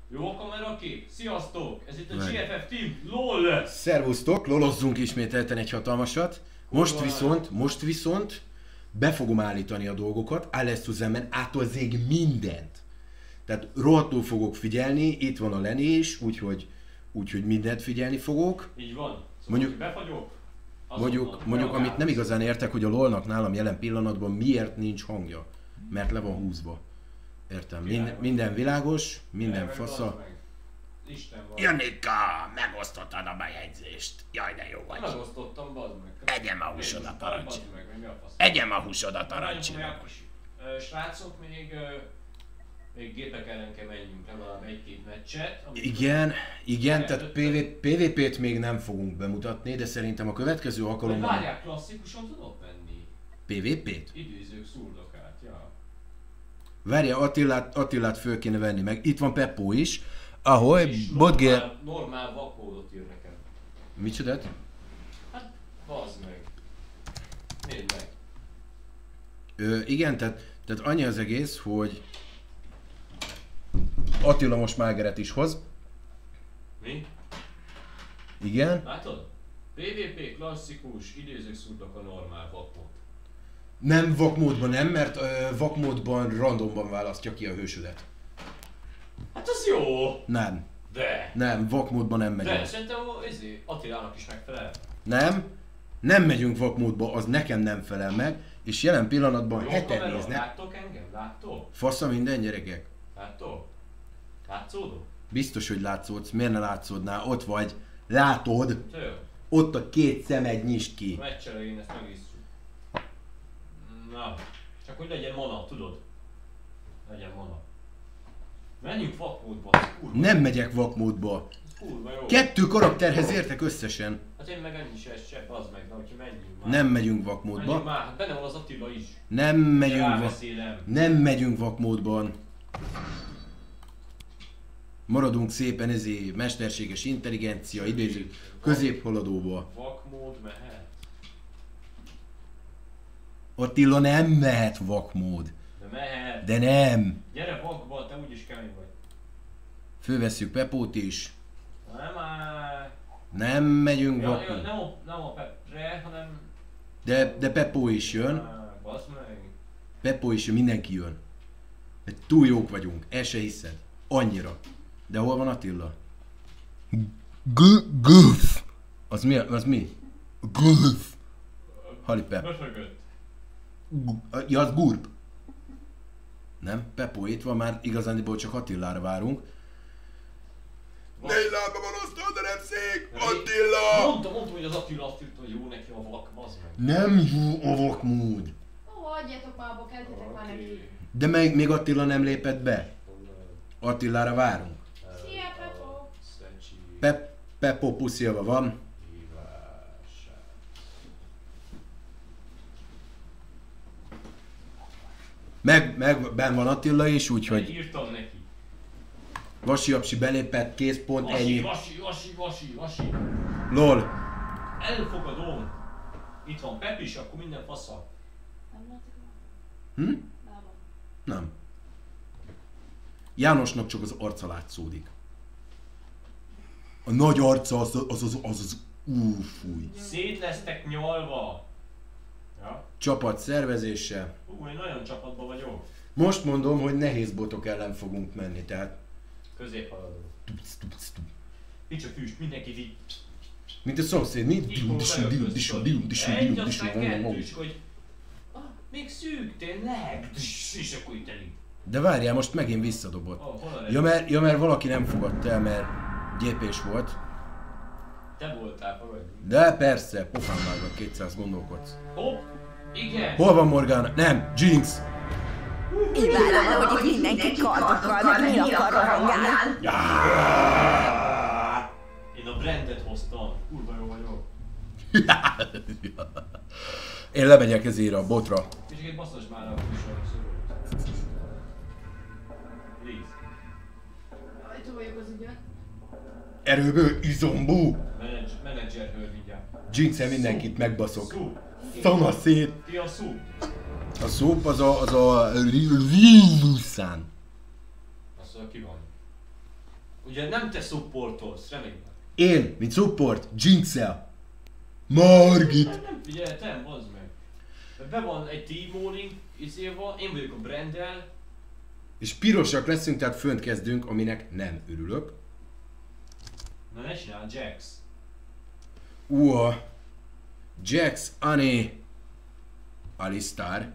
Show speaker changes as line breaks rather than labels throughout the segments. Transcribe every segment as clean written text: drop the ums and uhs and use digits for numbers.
Jó a kamerakép? Sziasztok! Ez itt a GFF Team, LOL!
Szervusztok, lolozzunk ismételten egy hatalmasat. Most viszont be fogom állítani a dolgokat, alles zusammen, ától zég mindent. Tehát rohadtul fogok figyelni, itt van a Lenny is, úgyhogy mindent figyelni fogok.
Így van. Szóval
Mondjuk-
befagyok.
Mondjuk amit nem igazán értek, hogy a LOL-nak nálam jelen pillanatban miért nincs hangja. Mert le van húzva. Értem, minden világos, minden fasza.
Isten van.
Janika, megosztottad a bejegyzést. Jaj, de jó vagy.
Megosztottam, bazd meg.
Egyem a húsodat a rancsi.
Bazd meg, vagy mi a fasz?
Egyem a húsodat a rancsi.
Srácok, még gépek ellen kell menjünk legalább egy-két meccset.
Igen, tehát PvP-t még nem fogunk bemutatni, de szerintem a következő
Vagy
alkalommal...
várják, klasszikusan tudok menni?
PvP-t?
Időzők szurdokát, ja.
Várja, Attilát föl kéne venni meg. Itt van Peppo is. Ahogy,
És
Bodger...
normál vakódot ír nekem.
Micsodát?
Hát, bazd meg. Nézd meg.
Igen, tehát annyi az egész, hogy... Attila most Mágeret is hoz.
Mi?
Igen.
Látod? PvP klasszikus, időzők szurdok a normál vakód.
Nem vakmódban nem, mert vakmódban randomban választja ki a hősödet.
Hát az jó!
Nem.
De!
Vakmódban nem megyünk.
De, szerintem Attilának is megfelel.
Nem megyünk vakmódba, az nekem nem felel meg, és jelen pillanatban
Jó
heten
kamera,
néznek.
láttok engem? Láttok?
Fasza minden gyerekek.
Láttok? Látszódok?
Biztos, hogy látszódsz, miért ne látszódnál? Ott vagy, látod,
Tő.
ott a két szemed nyisd
A
ki.
meccs elején ezt megisszuk. Na, csak hogy legyen mana, tudod? Legyen mana. Menjünk vakmódba, ez kurva.
Nem megyek vakmódba.
Ez kurva jó.
2 karakterhez értek összesen.
Hát én meg ennyi se, az meg, de hogyha menjünk már.
Nem megyünk
Menjünk
vakmódba.
már, hát benne van az Attila is.
Nem megyünk vakmódban. Maradunk szépen mesterséges intelligencia, idéző középhaladóba.
Vakmód mehet.
Attila nem mehet vakmód.
De mehet.
De nem.
Gyere vakba, te úgyis kemény vagy.
Fölvesszük Pepót is.
Nem már.
Nem megyünk
Ja,
vakmód.
nem a Pepre, hanem...
De Pepó is jön.
Basz meg.
Peppo is jön, mindenki jön. Mert túl jók vagyunk, el se hiszed. Annyira. De hol van Attila? Gulf. Az mi? Gulf. Halipep.
Befögött.
Ja, az Gurp. Nem? Peppo itt van, már igazániból csak Attilára várunk. Négy lába van osztó, de nem szék! Attila!
Mondtam, hogy az Attila azt írta, hogy jó neki a vak, bazd meg.
Nem jó a vakmód.
Ó, adjátok már abba, kezdjetek már neki.
De még Attila nem lépett be. Attilára várunk.
Szia, Peppo!
Szecsi.
Peppo puszilva van.
Hívását.
Meg benn van Attila is, úgyhogy
Írtam neki.
Vasi belépett, készpont, ennyi.
Vasi.
LOL.
Elfogadom. Itt van Pep is, akkor minden fasza.
Nem látok már?
Hm?
Lábam.
Nem. Jánosnak csak az arca látszódik. A nagy arca az fúj.
Szét lesztek nyalva. Ja.
Csapat szervezése.
Én nagyon csapatban vagyok.
Most mondom, hogy nehéz botok ellen fogunk menni, tehát...
Középhaladó. Nincs a füst, mindenki így.
Mint a szomszéd, mint?
Egy, aztán kettős, hogy még szűk, tényleg? És akkor itt elég.
De várjál, most megint visszadobott.
Hol a
Ja, mert valaki nem fogadta el, mert gyépés volt.
Te voltál, fogadj.
De persze, pofán vágva 200 gondolkodsz.
Hopp, igen.
Hol van Morgana? Nem, Jinx!
Imádom, hogy itt mindenki kardokkal, meg mi akar rohangál.
Én a brandet hoztam, kurva jó vagyok.
Én lemegyek ezért a botra.
És egy basszos már a műsorok szorult. Please.
Rajta vagyok az ügyön.
Erőből izombú!
Menedzser hölgyvigyel.
Jinx-el mindenkit megbaszok.
Szúp.
Szana szét!
Ki a szúp?
A szúp az a Riluszán.
Azt mondja, ki van. Ugye nem te supportolsz, remélem.
Én, mint support, Jinxel. Margit.
Nem figyeltem, bazd meg. Be van egy T-Moning izéval, én vagyok a Brandel.
És pirosak leszünk, tehát fönt kezdünk, aminek nem örülök.
Na ne csinál, Jax.
Jax, Annie, Alistar.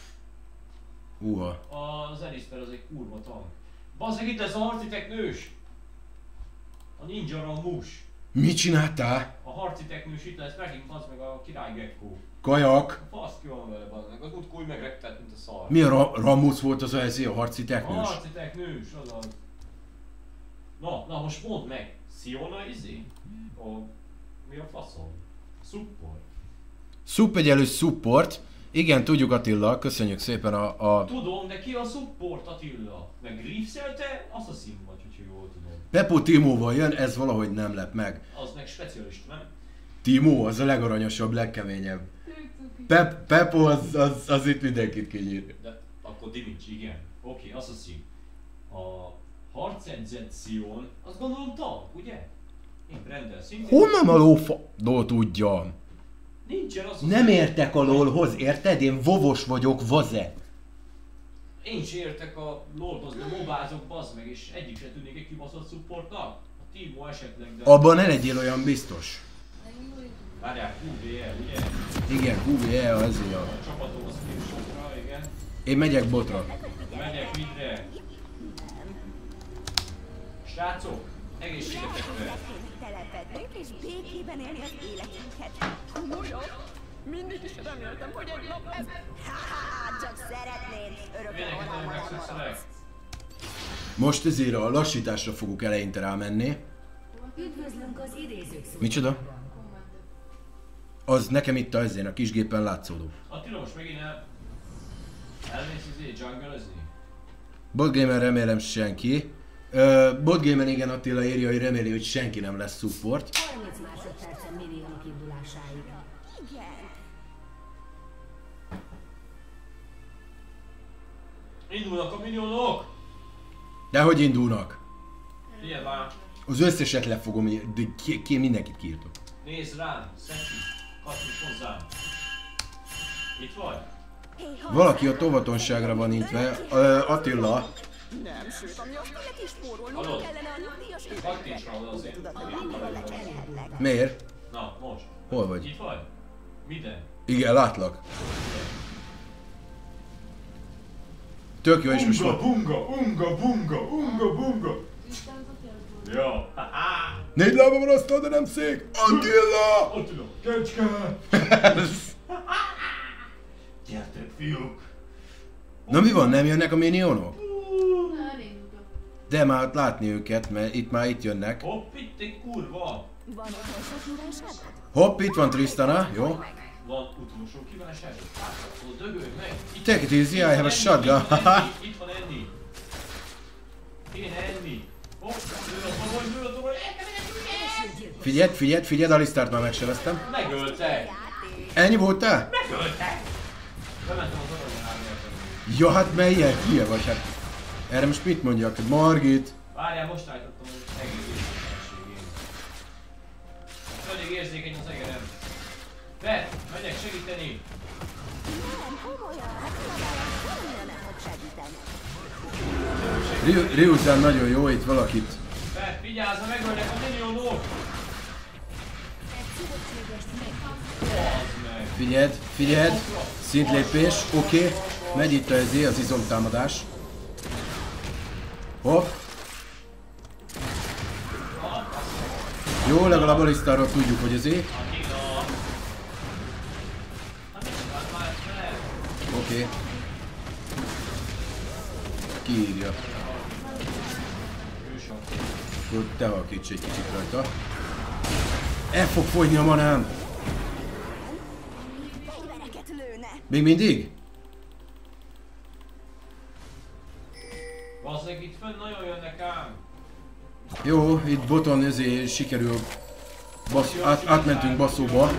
Az Alistar az egy kurva tank. Bazd meg, itt ez a harci teknős. A Ninja Ramus.
Mit csináltál?
A harci teknős itt lesz, megint bazd meg a király Gekko.
Kajak.
Fasz ki van vele, bazd meg. Az múltkor úgy megrektett, mint a szar.
Mi a Ramus volt az a harci
A
teknős?
harci teknős, azaz. Na most mondd meg. Siona izé? Mi a faszom? Support.
Egyelős support. Igen, tudjuk Attila, köszönjük szépen a...
Tudom, de ki a support Attila? Meg Griefszel-te? Assassin vagy, hogyha jól tudom.
Peppo Timóval jön, ez valahogy nem lep meg.
Az meg specialista, nem?
Timo az a legaranyosabb, legkeményebb. Peppo az itt mindenkit kinyír.
De akkor Dimitri, igen. Oké, Assassin. A harcedzett Sion, azt gondolom tank, ugye? Én Brandel szintén.
Honnan a lófadó tudjam?
Nincsen Assassin.
Nem értek a LOL-hoz, érted? Én vovos vagyok, vaze.
Én is értek a LOL-hoz, de mobázok, bazd meg, és egyik se tűnik egy kibaszott supportnak. A Timo esetleg, de...
Abban ne legyél olyan biztos.
Várjál, QVE, ugye?
Igen, QVE azért a...
A csapatom az Filmshopra, igen.
Én megyek botra.
Megyek mindre. Srácok, egészségetekre.
Telepednünk és békében élni az életünket. Olyan? Mindig is reméltem, hogy egy nap ez... Csak szeretnéd. Örökre
Mindenket nagyon megszökszelek.
Most ezért a lassításra fogok eleinte rámenni.
Üdvözlünk az idézők szó.
Micsoda? Az nekem itt a kisgépen látszódó.
Attila, most megint elmész jungle-özni?
Botgamer remélem senki. Botgamer igen, Attila írja, hogy reméli, hogy senki nem lesz support.
30 másodpercen minionok indulásáig.
Igen.
Indulnak a minionok!
De hogy indulnak?
Figyelj már!
Az összeset lefogom, de mindenkit kiírtok.
Nézd rám! Szeki! Kattints hozzám! Itt vagy?
Valaki a tovatonságra van intve. Attila.
Nem, sőt, ami azt illeti spórolnunk
Hallod?
kellene a nyugdíjas
Kattints rá oda azért!
Miért?
Na, most!
Hol vagy?
Itt vagy? Minden?
Igen, látlak. Tök jó, és most
bunga! Jó!
Négy lába van asztal, de nem szék! Attila!
Attila! Kecske! Gyertek, fiúk!
Na mi van, nem jönnek a minionok?
Na, elindultam.
De már látni őket, mert itt jönnek.
Hopp, itt egy kurva!
Van otthon sok kívánságod?
Hopp, itt van Tristana, jó?
Van utolsó kívánság? Látható, dögölj meg! Itt
Take it easy, I have a shotgun.
Itt van enni! Kéne enni! Hopp, lőd a torony!
Figyeld, Alistart már megsereztem.
Megöltek!
Ennyi voltál?
Megöltek! Bementem az aranyárnyát.
Ja, hát melyen hülye vagy, hát. Erre most mit mondjak? Margit.
Várjál, most állítottam az egész érzékenységén. Elég érzékeny az egerem. Be, megyek segíteni!
Nem, komolyan, hát magára nem fog segíteni.
Ryuzan nagyon jó, itt valakit.
Be, vigyázz, megölnek a minionok! Bazd meg!
Figyeld. Szintlépés, oké. Megy itt az izomtámadás. Hopp. Jó, legalább Alistarról tudjuk, hogy ezért.
Attila! Hát mit csinált már fel?
Oké. Kiírja.
Hősök.
Akkor te halkíts egy kicsit rajta. El fog fogyni a manám.
Fegyvereket lőne.
Még mindig?
Bazzeg, itt fönn nagyon jönnek ám.
Jó, itt boton ezért sikerül. Átmentünk basszóba.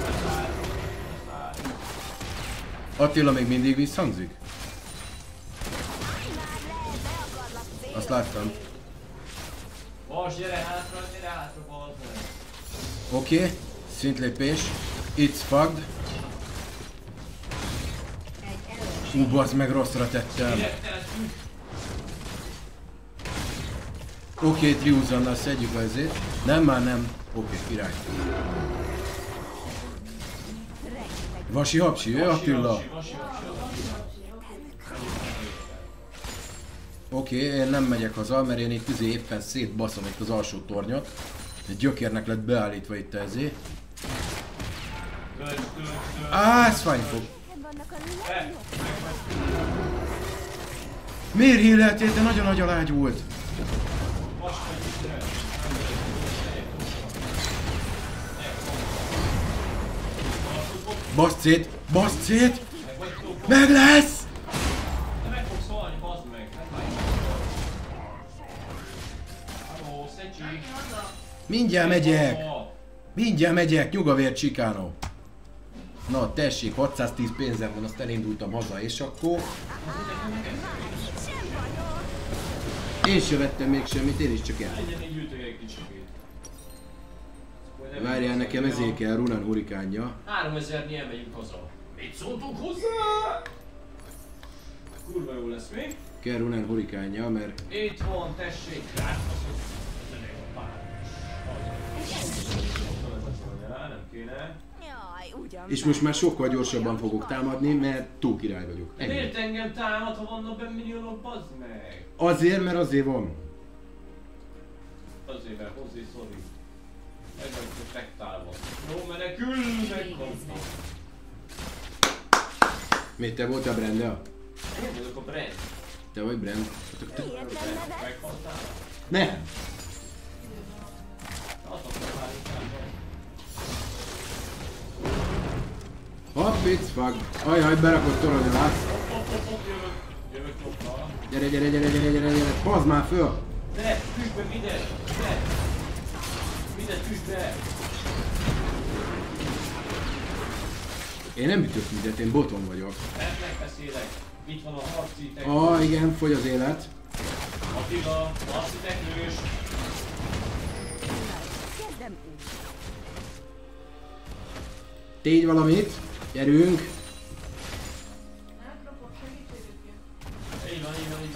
Attila még mindig visszhangzik? Azt láttam.
Vas, gyere hátra, bazd meg.
Oké, szintlépés. It's fucked. Bazd meg, rosszra tettem. Oké, Triuzannal szedjük le ezért. Nem, már nem. Oké, király. Vasi hapsi, jöjj Attila. Oké, én nem megyek haza, mert én itt éppen szétbaszom itt az alsó tornyot. Egy gyökérnek lett beállítva itt ezé. Ez fájni fog. Miért híleltél? Te nagyon nagy alágy volt. Baszd szét! Baszd szét! Meg lesz!
De meg fogsz halni, bazd meg! Halló, Szecsi!
Mindjárt megyek! Mindjárt megyek! Nyugavér Csikánó! Na tessék, 610 pénzem van, azt elindultam haza, és akkor... Én se vettem még semmit, én is csak el.
Legyen gyűjtök egy kicsikét.
Várjál, nekem ezért kell Runan hurikánja.
3000-nyi elmegyünk haza. Mit szóltunk hozzá? Kurva jó lesz mi?
Kell Runan hurikánja, mert...
Itt van, tessék, ráfaszok. Nem kéne.
És most már sokkal gyorsabban fogok támadni, mert túl király vagyok.
De miért engem támad, ha vannak benne milliónok, bazd meg?
Azért, mert azért van.
Azért, mert hozzá szori. Ez van perfektálva. Jó, menekülj, megkaptam.
Miért te voltál Brenda?
Én vagyok a Brand.
Te vagy Brand?
Meghaltál?
Nem!
Azt akartam már inkább.
Hopp, it's fuck. Ajaj, berakott torony alá.
Jövök jobbra.
Gyere. Bazd már föl!
De, tűzd be mindent! De! Mindent tűzd be!
Én nem ütök mindent, én boton vagyok.
Nem megbeszélek. Itt van a harci
Igen, fogy az élet.
Attila, harci teknős.
Tégy valamit. Gyerünk.
Elkapok segítséget.
Így van.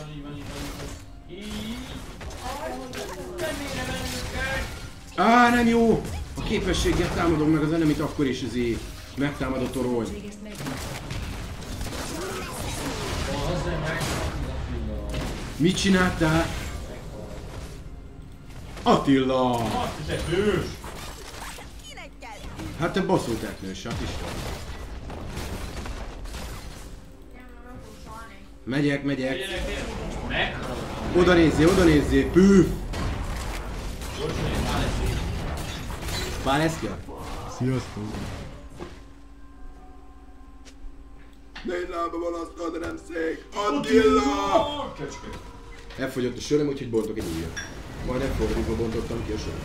Nem ére bennünket!
Nem jó! A képességgel támadom meg az enemit, akkor is ezért megtámad a torony. Mit csináltál? Attila!
Harci teknős!
Hát te baszó teknős, hát Isten. Megyek. Oda nézzél, püff! Váleszkia? Sziasztok! Négy lába van asztal, de nem szék! Attila! Elfogyott a söröm, úgyhogy bontok egy újat. Majd elfordítva bontottam ki a söröm.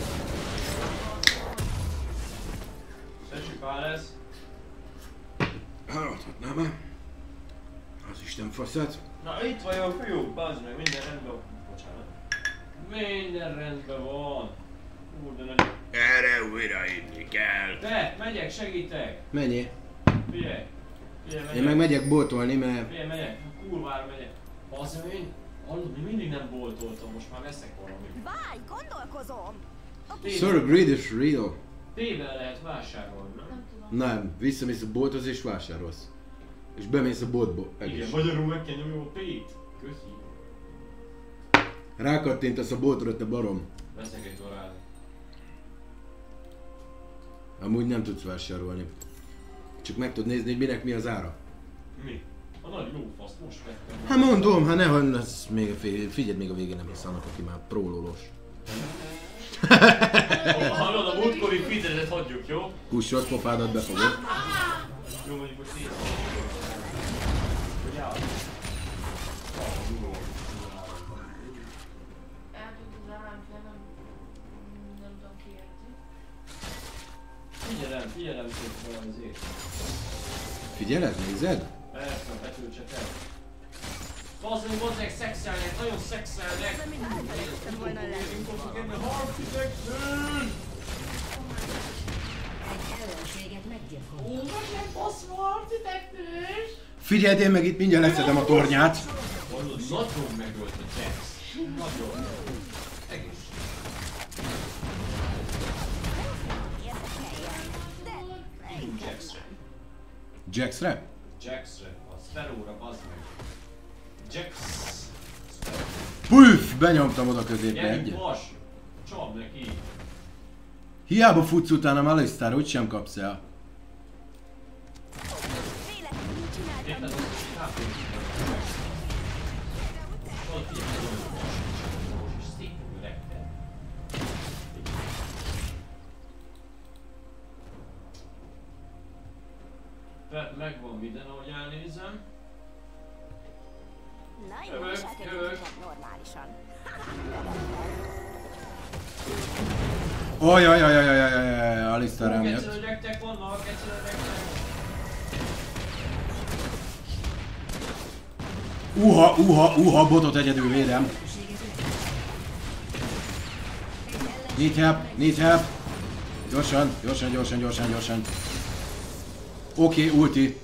Szecsi Pálesz.
Haladhatnám már. Az Isten faszát.
Na itt vagyok, fiúk, bazd meg, minden rendben van. Bocsánat. Minden rendben van. Úr, de nagyon...
Erre újra inni kell.
Te, megyek, segítek.
Menjél.
Figyelj, megyek.
Én meg megyek boltolni, mert...
Figyelj, megyek. Kurvára megyek. Bazd meg, én... Hallod, még mindig nem boltoltam, most már veszek valamit.
Várj, gondolkozom!
Sir, greed is real.
P-vel lehet vásárolni, nem?
Nem tudom.
Nem, visszamész a bolthoz és vásárolsz. És bemész a boltba.
Igen, magyarul meg kell nyomni a P-t. Köszi.
Rákattintasz a boltra, te barom.
Veszek egy orát.
Amúgy nem tudsz vásárolni. Csak meg tudod nézni, hogy minek mi az ára.
Mi? A nagy lófasz, most vettem.
Hát mondom, hát ne, ez még figyeld, még a végén nem lesz annak, aki már prólólós.
Hallod, a múltkori feederet hagyjuk, jó?
Kussos pofádat befogod.
Jó, mondjuk most így. Hogy áll?
Eltűnt az államfél, nem tudom ki érti.
Figyelem szépen azért.
Figyeled, nézed?
Persze, betöltse el. Bazdmeg szexelnek, nagyon szexelnek. Architektől!
Egy ellenséget meggyilkolt.
Ó, meg nem baszva architektős!
Figyeld, én meg itt mindjárt leszedem a tornyát.
Mondod, nagyon megölt a Jax. Nagyon. Egész. Jaxre.
Jaxre?
Jaxre. A Sparrowra, bazd meg. Jax.
Püff! Benyomtam oda középre
Gyerünk
egyet.
vas! Csapd neki!
Hiába futsz utána Alistar, úgysem kapsz el.
Érted, az egy HP. Ott így az vas. És szépen rekted. Megvan minden, ahogy elnézem.
Na jó, viselkedjünk normálisan.
Ojjajjajjajjajjajjaj, Alistar rám jött.
Egyszerűektek vannak, egyszerűektek.
Uha, botot egyedül védem. Need help. Gyorsan. Oké, ulti.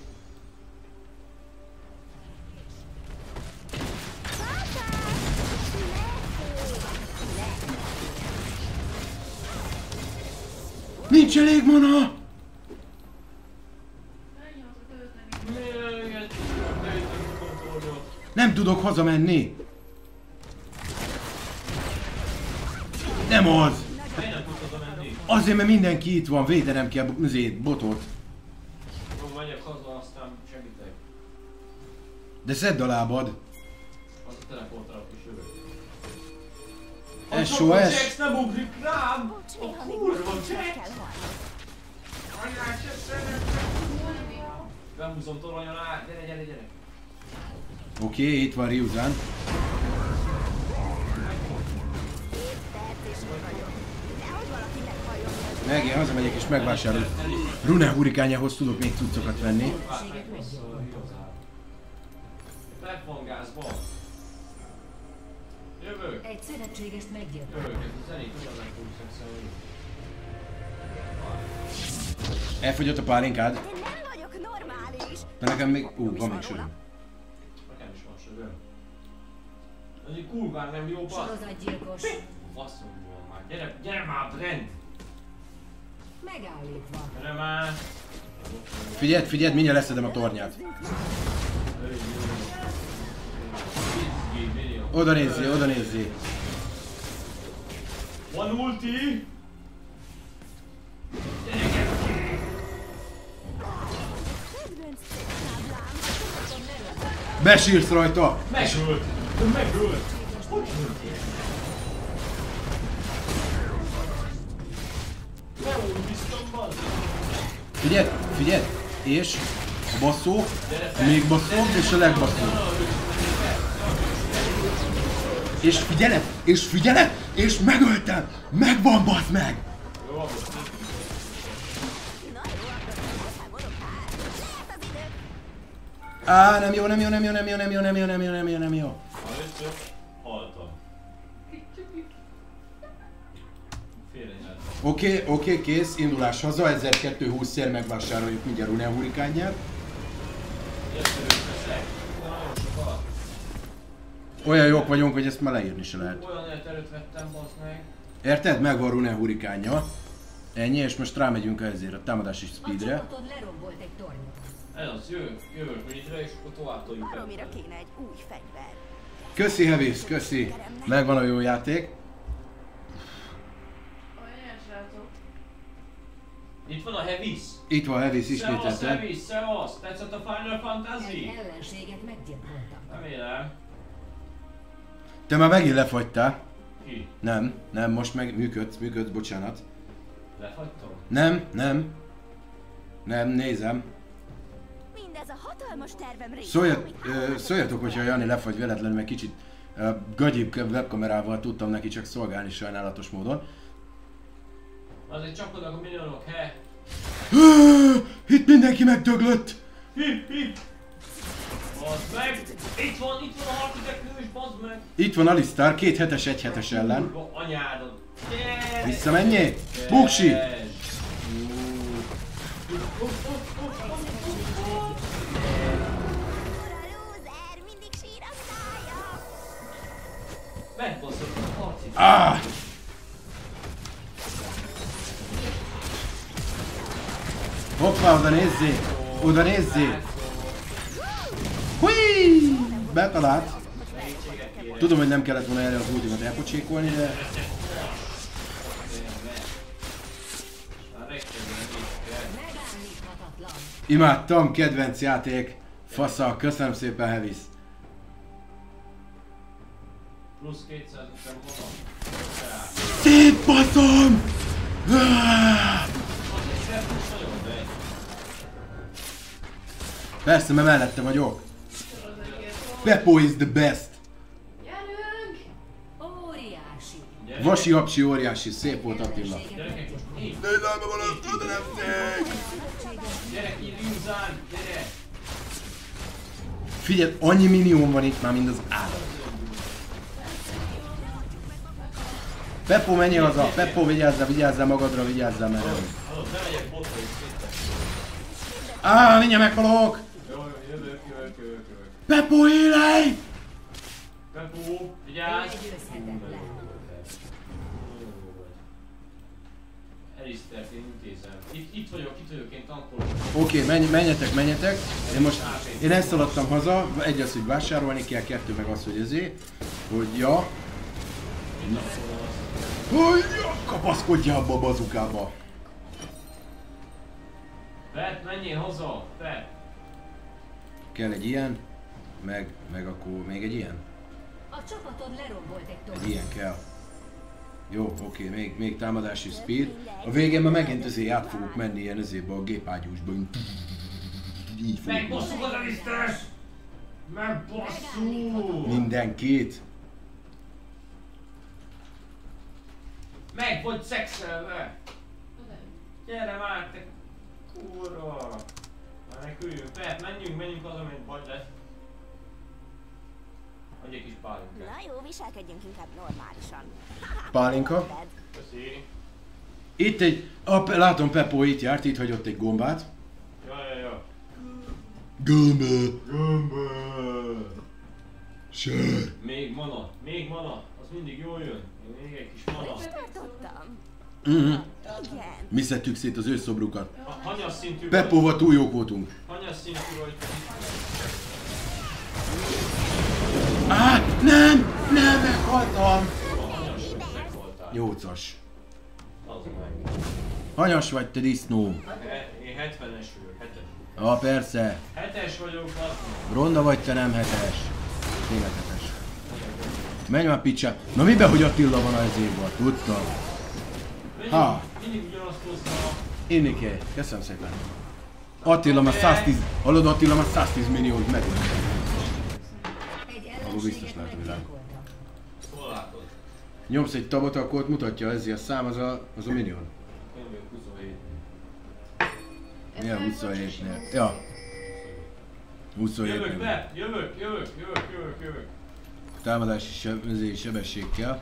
Nincs elég mana!
Ennyi az a tölteni.
Nem tudok hazamenni. Nem az.
Miért nem tudtad menni?
Azért, mert mindenki itt van, védenem kell botot.
Jó, megyek haza, aztán segítek.
De szedd a lábad.
Az a teleportálok is jövök.
SOS.
A Jax nem ugrik rám!
Bocs, néha még
Kurva
most is meg
Jax!
kell halni.
Anyák, behúzom torony alá, gyere!
Oké, itt van Ryuzan. Meg én hazamegyek és megvásárolok. Rune hurikányához tudok még cuccokat venni.
Lefongázva. Jövök.
Egy szövetségest meggyilkolt.
Jövök, ez zenét ugyan megfogsz szexelni.
Elfogyott a pálinkád?
Én nem vagyok normális.
De nekem még... van még söröm.
Nekem is van söröm. Ez egy kurván nem jó basz.
Sorozatgyilkos.
Faszom van már. Gyere már, Brent!
Megállítva.
Gyere már!
Figyeld, mindjárt leszedem a tornyát. Oda nézzé.
Van ulti!
Besírsz rajta!
Megölt! Hogy öltél? Beultiztam, bazd!
Figyeld! És a basszó, még basszóbb, és a legbasszóbb. És figyeled, és megöltem! Megvan, bazd meg!
Jó, akkor
Na jó, akkor elszámolok hát. Lehet az idő.
Á, nem jó.
először haltam. Félrenyeltem.
Oké, kész, indulás haza, 1220-szer megvásároljuk mindjárt Rune hurikánját.
Nagyon sokat.
Olyan jók vagyunk, hogy ezt már leírni se lehet.
Olyan előtt vettem, bazd meg.
Érted? Megvan Rune hurikánja. Ennyi, és most rámegyünk ezért a támadási
A
speedre.
csapatod lerombolt egy tornyot.
Ez az, jövök minitra, és akkor tovább toljuk el.
Baromira kéne egy új fegyver.
Köszi, Heavis, köszi. Megvan a jó játék.
Olyan srácok.
Itt van a Heavis.
Itt van Heavis
Szevasz,
ismételten.
Heavis, szevasz. Tetszett a Final Fantasy?
Egy ellenséget meggyilkoltak.
Remélem.
Te már megint lefagytál.
Ki?
Nem, most meg működsz, bocsánat.
Lefagytam?
Nem, nézem.
Mindez a hatalmas tervem része.
Szóljatok, hogyha Jani lefagy véletlenül, meg kicsit gagyibb webkamerával tudtam neki csak szolgálni sajnálatos módon.
Azért csapkodnak a minionok, he?
Itt mindenki megdöglött!
Hi! Bazd meg! Itt van a harcideknős, bazd meg!
Itt van Alistar, 2 hetes, 1 hetes ellen.
Kurva anyádon! Gyere!
Visszamenjél? Buksi!
Lúzer, mindig sír a szája.
Megbaszott a harcit!
Ah! Hoppá, oda nézzé! Oda nézzé! Hui! Betalált. Tudom, hogy nem kellett volna erre az ultimat elpocsékolni, de...
Megállíthatatlan.
Imádtam, kedvenc játék. Fasza, köszönöm szépen, Hevis.
Plusz 200 után mondom.
Szétbaszom! Persze, mert mellette vagyok. Beppo is the best.
Gyerünk!
Óriási.
Vasi apsi óriási, szép volt Attila.
Gyerekek, most én!
Nézd van azt, de nem szék!
Gyerek, így Rimzán! Gyere!
Figyelj, annyi minión van itt már, mind az állat. Beppo, menj haza! Beppo, vigyázzál magadra, vigyázzál merre.
Hallod, bemegyek botra és szépen.
Á, mindjárt meghalok!
Jó, jövök.
Beppo, élej!
Bepó, vigyázz!
Legyőzhetetlen.
Elisztert, én intézem. Itt vagyok, én tankolok.
Oké, menjetek. Én ezt szaladtam haza, egy az, hogy vásárolni kell, 2 meg az, hogy ezért, hogy ja. Na. Hogy ja, kapaszkodja abba a bazukába.
Pet, menjél haza! Pet!
Kell egy ilyen, meg akkor még egy ilyen.
A csapatod lerombolt egy
Egy
tornyot.
ilyen kell. Jó, oké, még támadási speed. A végén már megint azért át fogok menni ilyen ezébe a gépágyúsba. Így fogok.
Megbasszuk az Elisztert! Megbasszuk!
Mindenkit.
Meg vagy szexelve!
Oda.
Gyere már, te kurva! Meneküljünk, Pet, menjünk haza, mint vagy lesz. Adj egy kis pálinkát.
Na jó, viselkedjünk inkább normálisan.
Pálinka.
Köszi.
Itt egy... látom Peppo itt járt, itt hagyott egy gombát.
Ja.
Gomba. Sör.
Még mana, az mindig jól jön. Még egy kis mana.
Tartottam.
Igen.
Igen.
Mi szedtük szét az ő szobrukat.
Hanyas szintű
Peppóval túl jók voltunk.
Hanyas szintű vagy.
Nem, meghaltam.
Hanyas megvoltál.
8-as.
Az meg.
Hanyas vagy te disznó?
Én 70-es vagyok, 7-es.
Persze.
7-es vagyok, az meg.
Ronda vagy te nem 7-es. Tényleg 7-es. Menj már picsa. Na miben, hogy Attila van az évben? Tudtam.
Mindig ugyanazt hozta.
Innike, köszönöm szépen. Attila már 110, hallod, Attila már 110 milliót megölt.
Egy
Ahol biztos
ellenséget
látom, hogy rá.
meggyilkoltam.
Hol látod?
Nyomsz egy tabot, akkor ott mutatja ezért a szám, az a millió.
Én vagyok 27.
Milyen 27-nél? Ja. 27
Jövök
nél.
be! Jövök!
Támadási sebesség kell.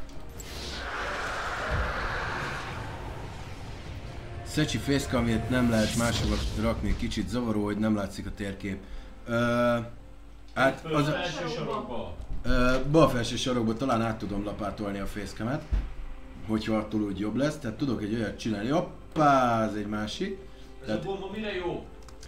Szecsi facecamjét nem lehet máshova rakni, kicsit zavaró, hogy nem látszik a térkép. Hát
Föl
az
az első sarokba.
bal felső sarokban talán át tudom lapátolni a facecamet, hogyha attól úgy jobb lesz, tehát tudok egy olyat csinálni. Hoppá, ez egy másik.
Ez a
Tehát,
bomba mire jó?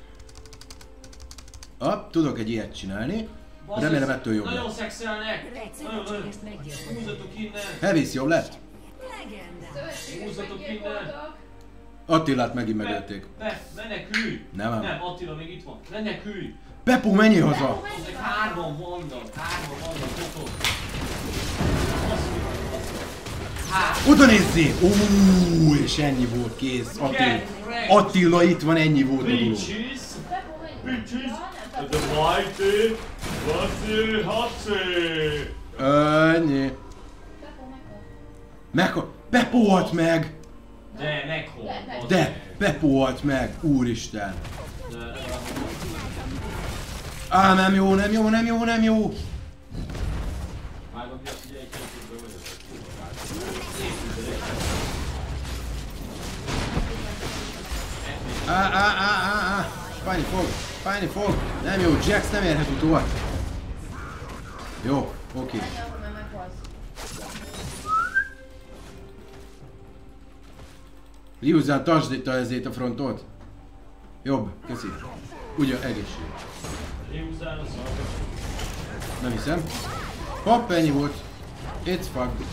tudok egy ilyet csinálni. Remélem ettől jobb
Nagyon
lesz.
szexelnek!
Egy
Nagyon.
szövetségest meggyilkoltam.
Húzatok innen!
Hevis, jobb lett?
Legendás.
Húzzatok
Meggyilkoltak.
Attilát megint megölték.
Menekülj!
Nem ám.
Nem, Attila még itt van. Menekülj!
Beppo, menj haza!
Ezek hárman vannak, fotok.
Oda nézzé! És ennyi volt, kész. Attila itt van, ennyi volt a dolog.
Bitches!
Beppo, menj.
Bitches!
Ja, nem
The mighty Vassi Hatsi!
Ennyi.
Beppo meghalt.
Beppo halt meg!
De meghol.
De! Beppo halt meg! Úristen! Á, nem jó, nem jó, nem jó, nem jó!
Vágom, hogy azt ugye egy képében vagyok.
Fájni fog! Nem jó, Jax nem érhet utóat! Jó, oké.
Menj, akkor már meghalsz.
Liuzán, tartsd itt ezért a frontot! Jobb, köszi. Ugye, egészség.
Liuzán a szalga.
Nem hiszem. Hopp, ennyi volt. It's fucked.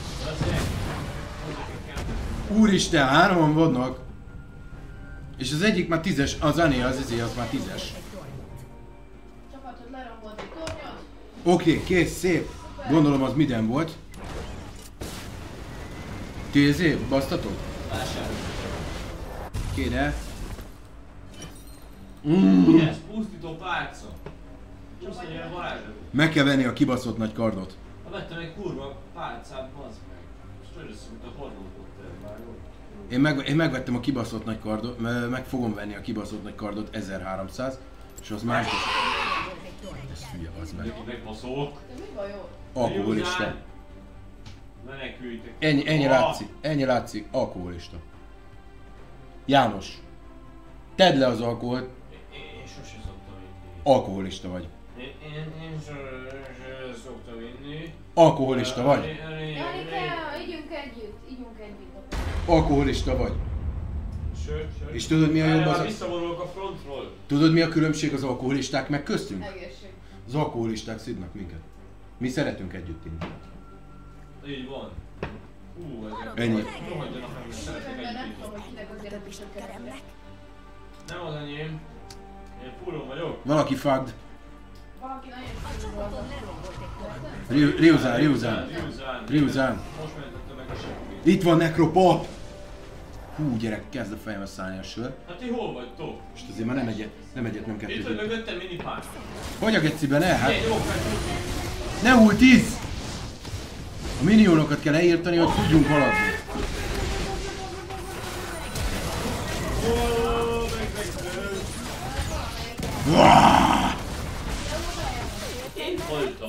Úristen, hárman vannak. És az egyik már 10-es, az Ané, az már 10-es.
Csapatot lerombolt egy tornyot.
Oké, kész, szép. Gondolom az minden volt. Ti basztatok?
Vásárolj.
Kéne.
Ez pusztító pálca. Csúszni ilyen varázsló.
Meg kell venni a kibaszott nagy kardot.
Ha vettem egy kurva pálcát, bazd meg. Most örülsz, mint a hormonpotter már jó.
Én megvettem a kibaszott nagy kardot, meg fogom venni a kibaszott nagy kardot 1300, és az más. Ez hülye, az meg.
Megbaszolok.
De mi baj jó?
Alkoholista.
Menekültek.
Ennyi látszik, alkoholista. János, tedd le az alkoholt,
Én sose szoktam inni.
alkoholista vagy.
Én sose szoktam inni.
Alkoholista vagy.
Janika, ígyunk együtt.
Alkoholista vagy.
Sőt.
És tudod mi a jobb az?
Visszavonulok a frontról.
Tudod mi a különbség az alkoholisták meg köztünk?
Egészség.
Az alkoholisták szidnak minket. Mi szeretünk együtt inni.
Így van. Ezek.
Ennyi.
Rohadjanak meg, szeretnék
Sőt, nem
együtt
tudom,
inni.
hogy kinek az érdekesebb keresnek.
Nem az enyém. Én fullon vagyok.
Valaki fagd.
Valaki nagyon
A
sűrű
csapaton
volt.
lerombolt egy tornyot.
Riuzán.
Most mentette meg a seggét.
Itt van Necropop! Hú, gyerek, kezd a fejembe szállni a sör.
Hát ti hol vagytok?
Most azért már nem egyet, nem
Itt vagy
kettőt.
mögöttem minipár.
Hogy a geciben el? Hát
Ilyen jó fel.
ne ultiz! A minionokat kell leírtani, hogy tudjunk haladni.
Én haltam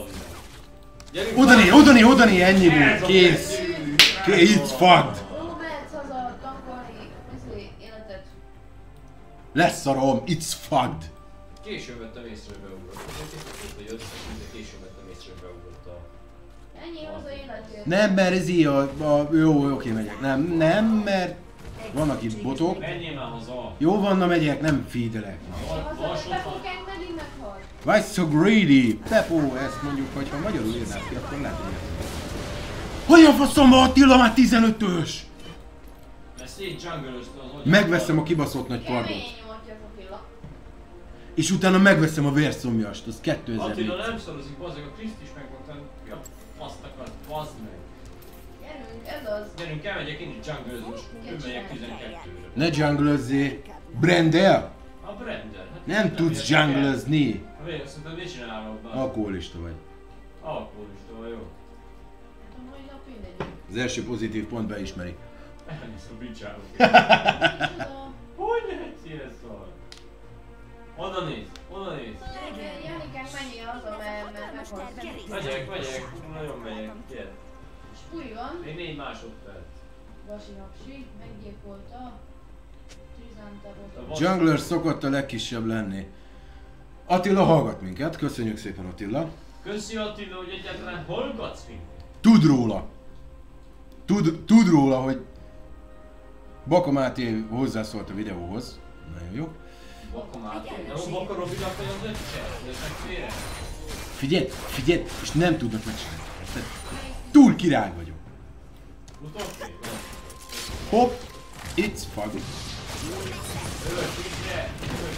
meg.
Odané, ennyi volt, kész. It's fucked.
Jó, mehetsz haza tankolni életet.
Leszarom, it's fucked.
Később vettem észre, hogy beugrott. Hogy jött, de később vettem észre, hogy beugrott a...
Ennyi haza életért.
Nem, mert ez így jó, oké, megyek. Nem, mert vannak itt botok.
Menjél már haza!
Jó van, na megyek, nem feedelek.
Pepókánk megint meghalt.
Why so greedy? Pepó, ezt mondjuk, hogyha magyarul írnák ki, akkor lehet, hogy hogy a faszomba Attila már 15-ös?
Mert szétjungölözte az agyat.
Megveszem a kibaszott nagy
Kemény
kardot.
nyomotja a Attila.
És utána megveszem a vérszomjast, az
Attila
2004.
nem szarozik, bazdmeg, a Kriszt is megmondta, hogy a faszt akart, bazd meg.
Gyerünk, ez az.
Gyerünk, elmegyek én is junglezni, most megyek 12-re.
Ne junglözzé. Brendel?
A Brandon. Hát
Nem tudsz junglezni.
Ha végül szerintem mit csinálok be?
Alkoholista vagy.
Alkoholista vagy, jó?
A mai nap mindegy.
Az első pozitív pont beismeri.
Elhiszem, bicsálok.
Micsoda?
Hogy lehet ilyen szar? Oda néz, oda néz.
Janikánk menjél haza, mert meghalsz.
Megyek, nagyon megyek, gyere.
Spúri van.
Még 4 másodperc.
Vasi hapsi, meggyilkolta. Trizante volt.
A vas-
Jungler szokott a legkisebb lenni. Attila hallgat minket, köszönjük szépen Attila.
Köszi Attila, hogy egyáltalán hallgatsz minket.
Tud róla. Tud róla, hogy Baka Máté hozzászólt a videóhoz. Nagyon jó.
Baka Máté. Nem a Baka Robi lakja az öccse? De meg félre?
Figyelj, és nem tudnak megcsinálni. Érted? Túl király vagyok.
Utóké?
Hopp, it's fucking.
Övök kicre!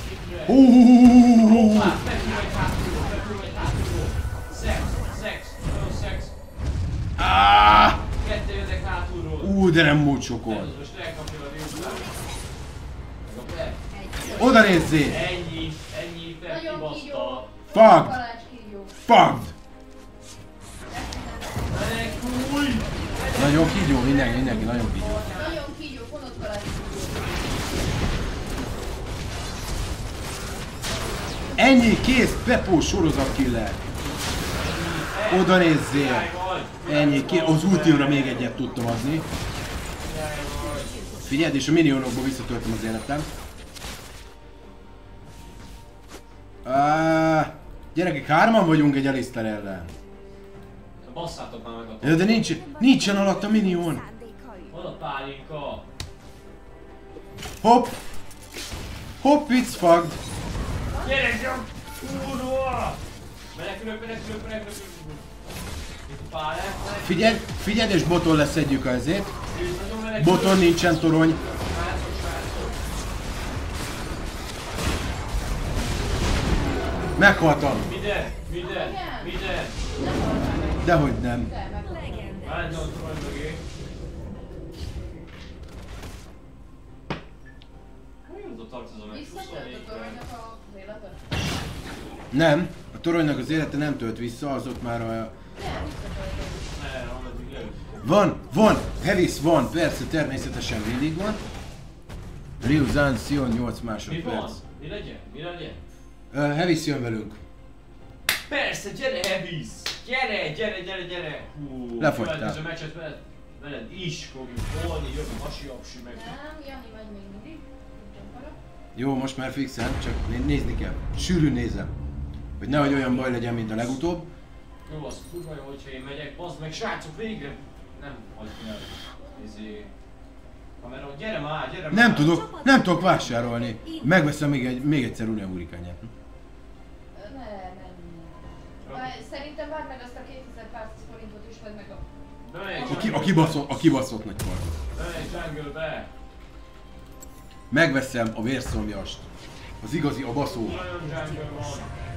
Oh,
Fekül egy hátulról! Szex! Nagyon szex! Kettő jönnek hátulról!
de nem múlt sokon.
Nem, most elkapja a Riuzán. Meg a Pep.
Oda nézzé!
Ennyi Pep
Nagyon kígyó.
kibaszta.
Fuck!
Kalács kígyó.
Fucked!
Menekülj!
Nagyon kígyó, mindenki nagyon kígyó.
Nagyon kígyó, fonott kalács kígyó.
Ennyi, kész, Peppo sorozatkiller. Oda nézzél. Ennyi, kész. Az ultimra még egyet tudtam adni. Figyeld, és a minionokból visszatöltöm az életem. Gyerekek, 3-an vagyunk egy Alistair ellen.
Basszátok már meg a
Ja, de nincsen alatt a minion.
Hol a pálinka?
Hopp! Hopp, it's fucked!
Gyerekem! Kurva! Menekülök. Itt a pálek.
Figyeld, és boton leszedjük ezért. Boton nincsen torony. Meghaltam.
Minden.
Dehogy nem.
Várj, a torony mögé. Hogy oda tartozom meg?
Visszatölt a toronynak az életet?
Nem. A toronynak az élete nem tölt vissza, az ott már a...
Ne, ameddig leül.
Van! Hevis van, persze, természetesen mindig van. Ryuzan, Sion 8
Mi
másodperc.
van? Mi legyen?
Hevis jön velünk.
Persze, gyere Hevis! Gyere! Hú,
Lefogytál.
következő meccset veled is fogjuk volni, jön a hasi-apsi meg.
Nem, Jani megy még mindig.
Jó, most már fixen, csak nézni kell. Sűrűn nézem. Hogy nehogy olyan baj legyen, mint a legutóbb.
Jó, az kurva jó, hogyha én megyek, bazd meg, srácok, végre! Nem hagyj el. Kamera, gyere már!
Nem tudok vásárolni. Megveszem még egyszer Unia Hurrikányát.
Nem. Szerintem várd meg azt a 2500 forintot is, vagy meg a...
A kibaszott nagy kardot.
Bemegyek jungle-be!
Megveszem a vérszomjast. Az igazi abaszó.
Nagyon jungle van.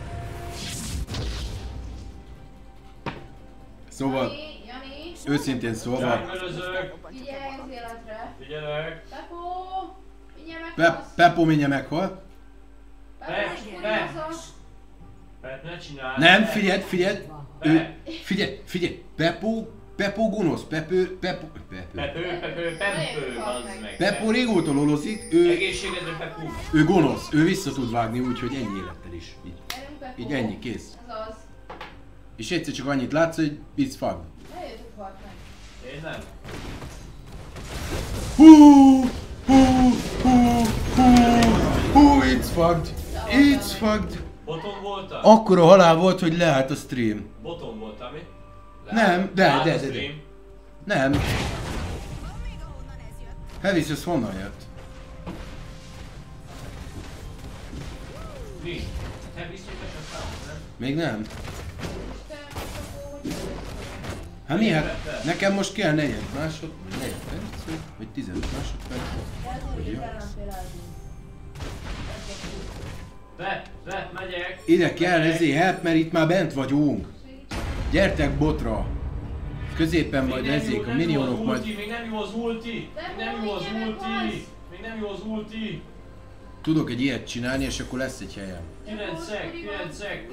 Szóval,
Jani!
őszintén szólva,
Jungle-özök!
Figyelj az életre!
Figyelek!
Peppo! Mindjárt meghalsz!
Peppo mindjárt meghal.
Pep, ne csinálj!
Nem, figyeld! Figyelj! Peppo gonosz,
Pepő, bazd meg!
Peppo régóta lolozik, ő
Egészségedre, Pepú!
ő gonosz, ő vissza tud vágni, úgyhogy ennyi élettel is.
Gyerünk, Peppo!
Így ennyi, kész.
Ez az.
És egyszer csak annyit látsz, hogy it's fucked.
Eljöttük halt meg.
Én nem.
It's fucked. It's fucked.
Boton voltál?
Akkora halál volt, hogy leállt a stream.
Boton voltál, mi?
Nem, de.
Stream.
Nem. Hevis, ez honnan jött?
Mi? Te biztos, hogy nem?
Még nem.
Te, Peppo, hogy
Hát mi? Hát nekem most kell 4 másodperc, vagy 15 másodperc. Hogy jó?
Be, megyek!
Ide kell ezért help, mert itt már bent vagyunk. Gyertek botra. Középen majd ezzik a minionok majd...
Még nem jó az ulti! Még nem jó az ulti!
Tudok egy ilyet csinálni, és akkor lesz egy helyem.
9 szek!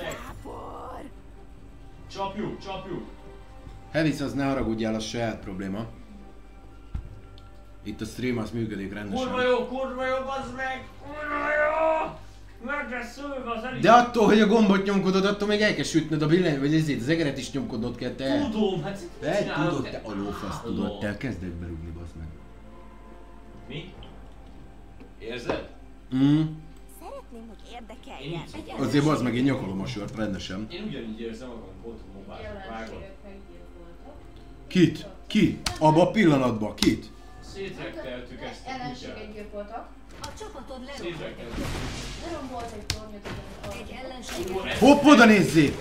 Csapjuk!
Hevis, az ne haragudjál, az saját probléma. Itt a stream az működik rendesen.
Kurva jó, bazd meg! Kurva jó! Meg lesz szülve az elég!
De attól, hogy a gombot nyomkodod, attól még el kell sütnöd a billány, vagy ezért az egeret is nyomkodnod kell te.
Tudom, hát mit csinálod
Tudod, te a lófasz, tudod, te kezd egy berúgni, bazd meg.
Mi? Érzed?
Szeretném, hogy
Én
érdekeljen.
így
Azért bazd meg, én nyakolom a sört, rendesen.
Én ugyanígy érzem magam, ott mobile, vágod.
jelenségek meggyilkoltak.
Kit? Ki? Abba a pillanatban, kit?
Szétrekteltük ezt a kutyát.
Ellenséget gyilkoltak.
A csapatod lerombolt
Szétrekteltük.
Nem volt egy tornyot
egy ellenséget.
Hopp, oda nézzél!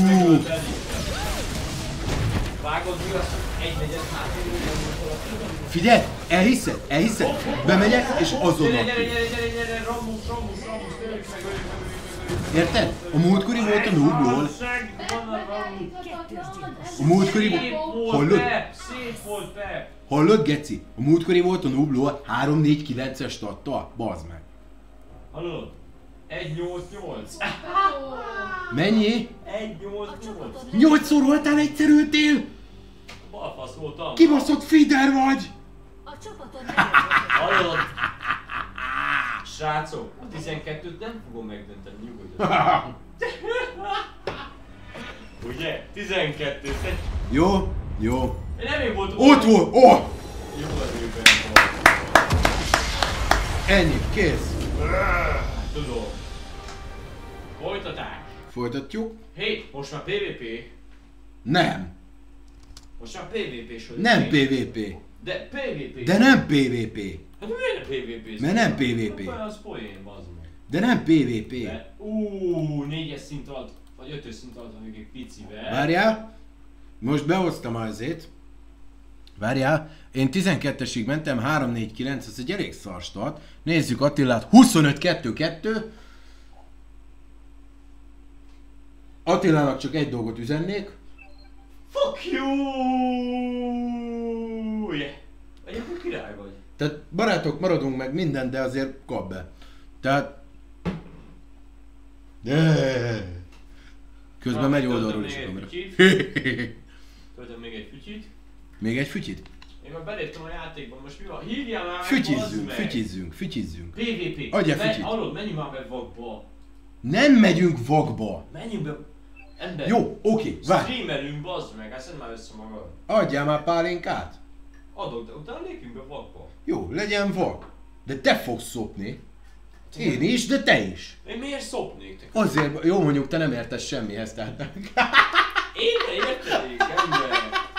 Vágod mi azt, egy negyed hátul.
Figyelj, elhiszed? Bemegyek, és azonnal.
Gyere, Rambusz, öljük meg.
Érted? A múltkori volt a noobból. A múltkori volt... Hallod?
Szép volt, Pep!
Hallod, geci? A múltkori volt a noobból 3-4-9-es statta. Bazd meg.
Hallod? 1-8-8.
Mennyi?
1-8-8.
8-szor voltál, egyszer ültél?
Balfasz voltam.
Kibaszott feeder vagy!
A csapatod lerombolt.
Hallod? Srácok, a 12-t nem fogom megdönteni, nyugodjon. Ugye? 12-t.
Jó, jó.
Nem én voltam.
Ott volt, oh!
Jó az őben volt.
Ennyi, kész.
Tudom. Folytatás.
Folytatjuk.
Hé, most már PvP.
Nem.
Most már PvP-s vagyok.
Nem
én.
PvP.
De PvP.
De nem PvP.
Hát miért nem PvP?
Mert nem PvP.
Az poén, bazd meg.
De nem PvP.
De, 4-es szint alatt, vagy 5-ös szint alatt vagyok egy picivel.
Várjál. Most behoztam azért. Várjál. Én 12-esig mentem, 3-4-9, ez egy elég szar start. Nézzük Attilát, 25-2-2. Attilának csak egy dolgot üzennék.
Fuck you! Yeah. Egyébként király vagy.
Tehát barátok, maradunk meg minden, de azért kap be. Tehát... Közben megy oldalról is a kamera.
Töltöm még egy fütyit.
Még egy fütyit?
Én már beléptem a játékban, most mi van? Hívjál már meg,
Fütyizzünk,
bazd meg!
fütyizzünk, fütyizzünk.
PvP!
Adjál fütyit.
Hallod, menjünk már be vakba!
Nem megyünk vakba.
Menjünk be... Ember!
Jó, oké, várj.
Streamelünk, bazd meg, hát szedd már össze magad.
Adjál már pálinkát.
Adok, de utána lépjünk be vakba.
Jó, legyen vak. De te fogsz szopni. Én is, de te is.
Én miért szopnék? Te?
Azért, jó mondjuk, te nem értesz semmihez, tehát...
Én ne értenék, ember!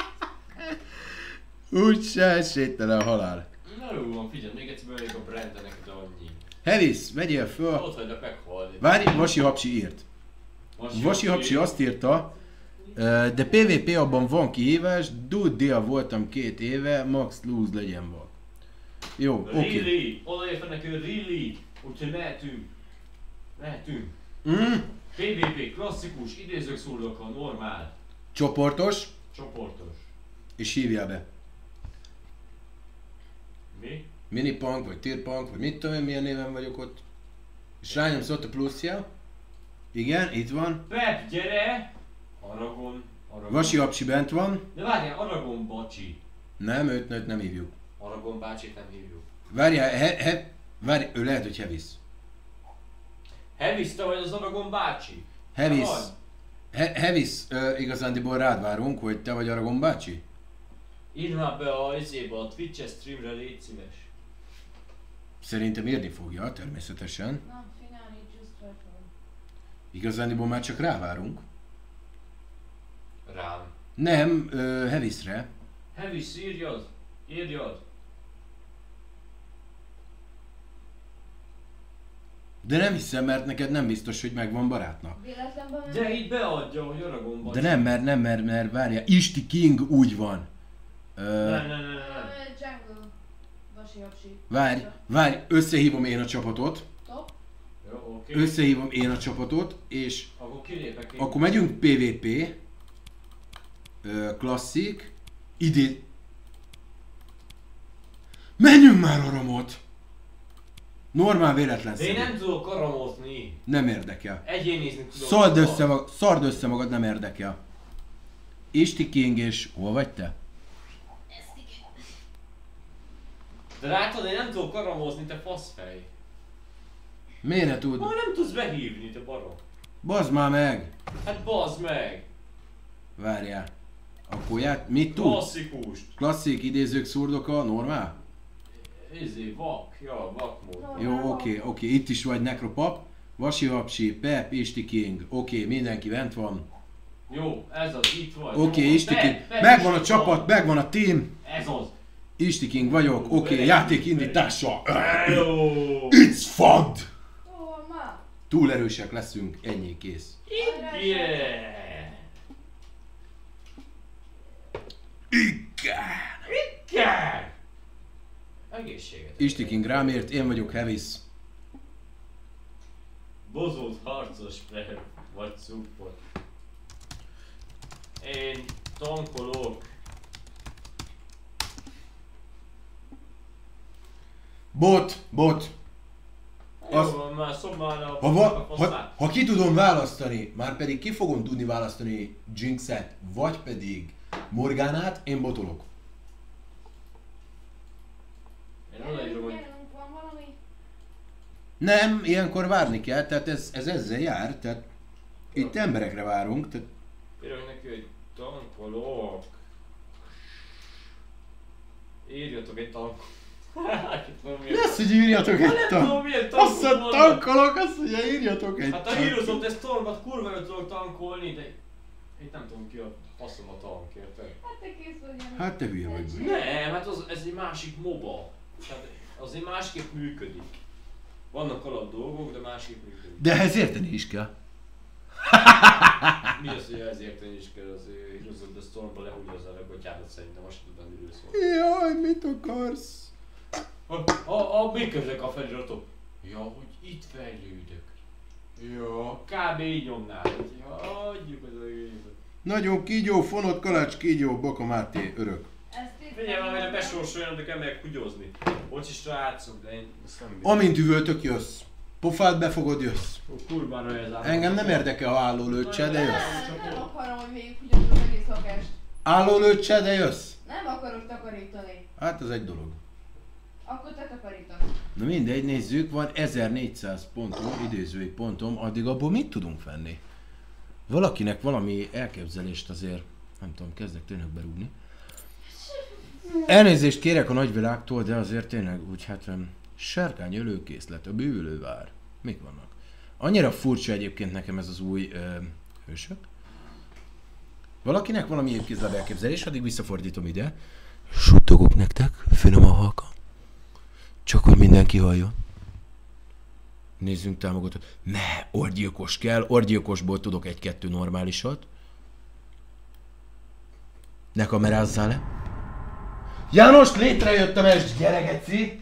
Úgy se esélytelen a halál.
Na jó van, figyelj, még egyszer bemegyek a brandre neked annyi.
Hevis, vegyél föl.
Ott hagylak meghalni.
Várj, Vasi Hapsi írt. Vasi Hapsi azt írta, de PvP abban van kihívás, dude deal voltam 2 éve, max lose legyen vak. Jó, oké.
Really? Odaértem neki, hogy really? Úgyhogy mehetünk. Mehetünk. PvP, klasszikus, idézők szurdokkal, normál.
Csoportos,
Csoportos.
és hívjál be.
Mi?
Minipunk, vagy Tirpunk, vagy mit tudom én, milyen néven vagyok ott. És rányomsz ott a pluszja. Igen, itt van.
Pep, gyere! Aragon.
Vasi Hapsi bent van.
De várjál, Aragon bacsi.
Nem, őt nem hívjuk.
Aragon bácsit nem hívjuk.
Várjál, várj, ő lehet, hogy Hevis.
Hevis, te vagy az Aragon bácsi?
Hevis.
Te vagy?
Hevis, igazándiból rád várunk, hogy te vagy Aragon bácsi?
Írd már be a Twitch-es streamre, légy szíves.
Szerintem érni fogja, természetesen.
Na, finálni, just purple.
Igazándiból már csak rávárunk.
Rám.
Nem, Hevisre.
Hevis, írjad! Írjad!
De nem hiszem, mert neked nem biztos, hogy megvan barátnak.
Véletlenben
De itt beadja, hogy Aragon bacsi.
De mert várjál, Isti King úgy van.
Nem.
Jungle. Vasi Hapsi.
Várj, összehívom én a csapatot.
Top.
Jó, oké.
Összehívom én a csapatot, és
Akkor kilépek én.
akkor megyünk PvP. Klasszik. Idén. Menjünk már Aramot! Normál véletlen
De én
szerint.
nem tudok karamozni.
Nem érdekel.
Egyénizni tudok.
Szard össze magad, nem érdekel. Isti King és hol vagy te?
De látod, én nem tudok karamozni, te faszfej.
Miért ne tud?
Ma nem tudsz behívni, te barom.
Bazd már meg!
Hát bazd meg!
Várjál. Akkor mit tud?
Klasszikust.
Klasszik, idézők, szurdoka, normál?
Vak. Ja, vakmód.
Jó, oké, itt is vagy Necropap. Vasi Hapsi, Pep, Isti King. Oké, mindenki bent van.
Jó, ez az, itt vagy.
Oké,
Jó,
Isti King.
Pep
Megvan
is
a
itt
csapat,
van.
megvan a team.
Ez az.
Isti King vagyok, oké, játék indítása.
Hello.
It's fun!
Ó, ma.
Túl erősek leszünk, ennyi, kész.
Yeah. Igen. Egészséget.
Isti King rám ért, én vagyok Hevis.
Bozolt harcos per vagy support. Én tankolok.
Bot. Azt-
Jó van, már szobálna a faszát.
Ha ki tudom választani, már pedig ki fogom tudni választani Jinxet, vagy pedig Morganát, én botolok.
Én odaírom, hogy
Gyerünk, van valami?
Nem, ilyenkor várni kell, tehát ez ezzel jár, tehát itt emberekre várunk, tehát...
Írok neki, hogy tankolok. Írjatok egy tankot.
Mi az, hogy írjatok egy tankot? Azt mondja, tankolok, azt mondja, írjatok egy
tankot. Hát a Heroes of the Storm-at kurva jól tudok tankolni, de... Én nem tudom ki a faszom a tank, érted?
Hát te kész vagy.
Hát te hülye vagy.
Nem, hát ez egy másik MOBA. Tehát azért másképp működik. Vannak alap dolgok, de másképp működik.
De ehhez érteni is kell.
Mi az, hogy ez érteni is kell, az Heroes of the Storm-ba lehúgyozza a gatyádat szerintem, most tudod, miről szól.
Jaj, mit akarsz?
Mik ezek a feliratok? Ja, hogy itt fejlődök. Ja, kb. Így nyomnál. Ja, adjuk az a hülyébe.
Nagyon kígyó, fonott kalács kígyó, Baka Máté, örök.
Figyelj már, hogy besorsoljon, de kell meg húgyozni. Bocsi srácok, de én ezt nem bírom.
Amint üvöltök, jössz. Pofát befogod, jössz.
Kurvára ez áll.
Engem nem érdekel, ha álló lőccse, de jössz.
Nem akarom, hogy végighúgyozom az egész lakást.
Álló lőccse, de jössz.
Nem akarok takarítani.
Hát ez egy dolog.
Akkor te takarítasz.
Na mindegy, nézzük, van 1400 pontom, idézői pontom, addig abból mit tudunk venni? Valakinek valami elképzelést azért, nem tudom, kezdek tényleg berúgni. Elnézést kérek a nagyvilágtól, de azért tényleg úgy hát sárkány ölőkészlet, a bűvölővár. Mik vannak? Annyira furcsa egyébként nekem ez az új hősök. Valakinek valami évkézlebb elképzelés, addig visszafordítom ide. Suttogok nektek, finom a halka. Csak hogy mindenki halljon. Nézzünk támogatót. Ne, orgyilkos kell, orgyilkosból tudok egy-kettő normálisat. Ne kamerázzál le. János, létrejött a meccs, gyere geci!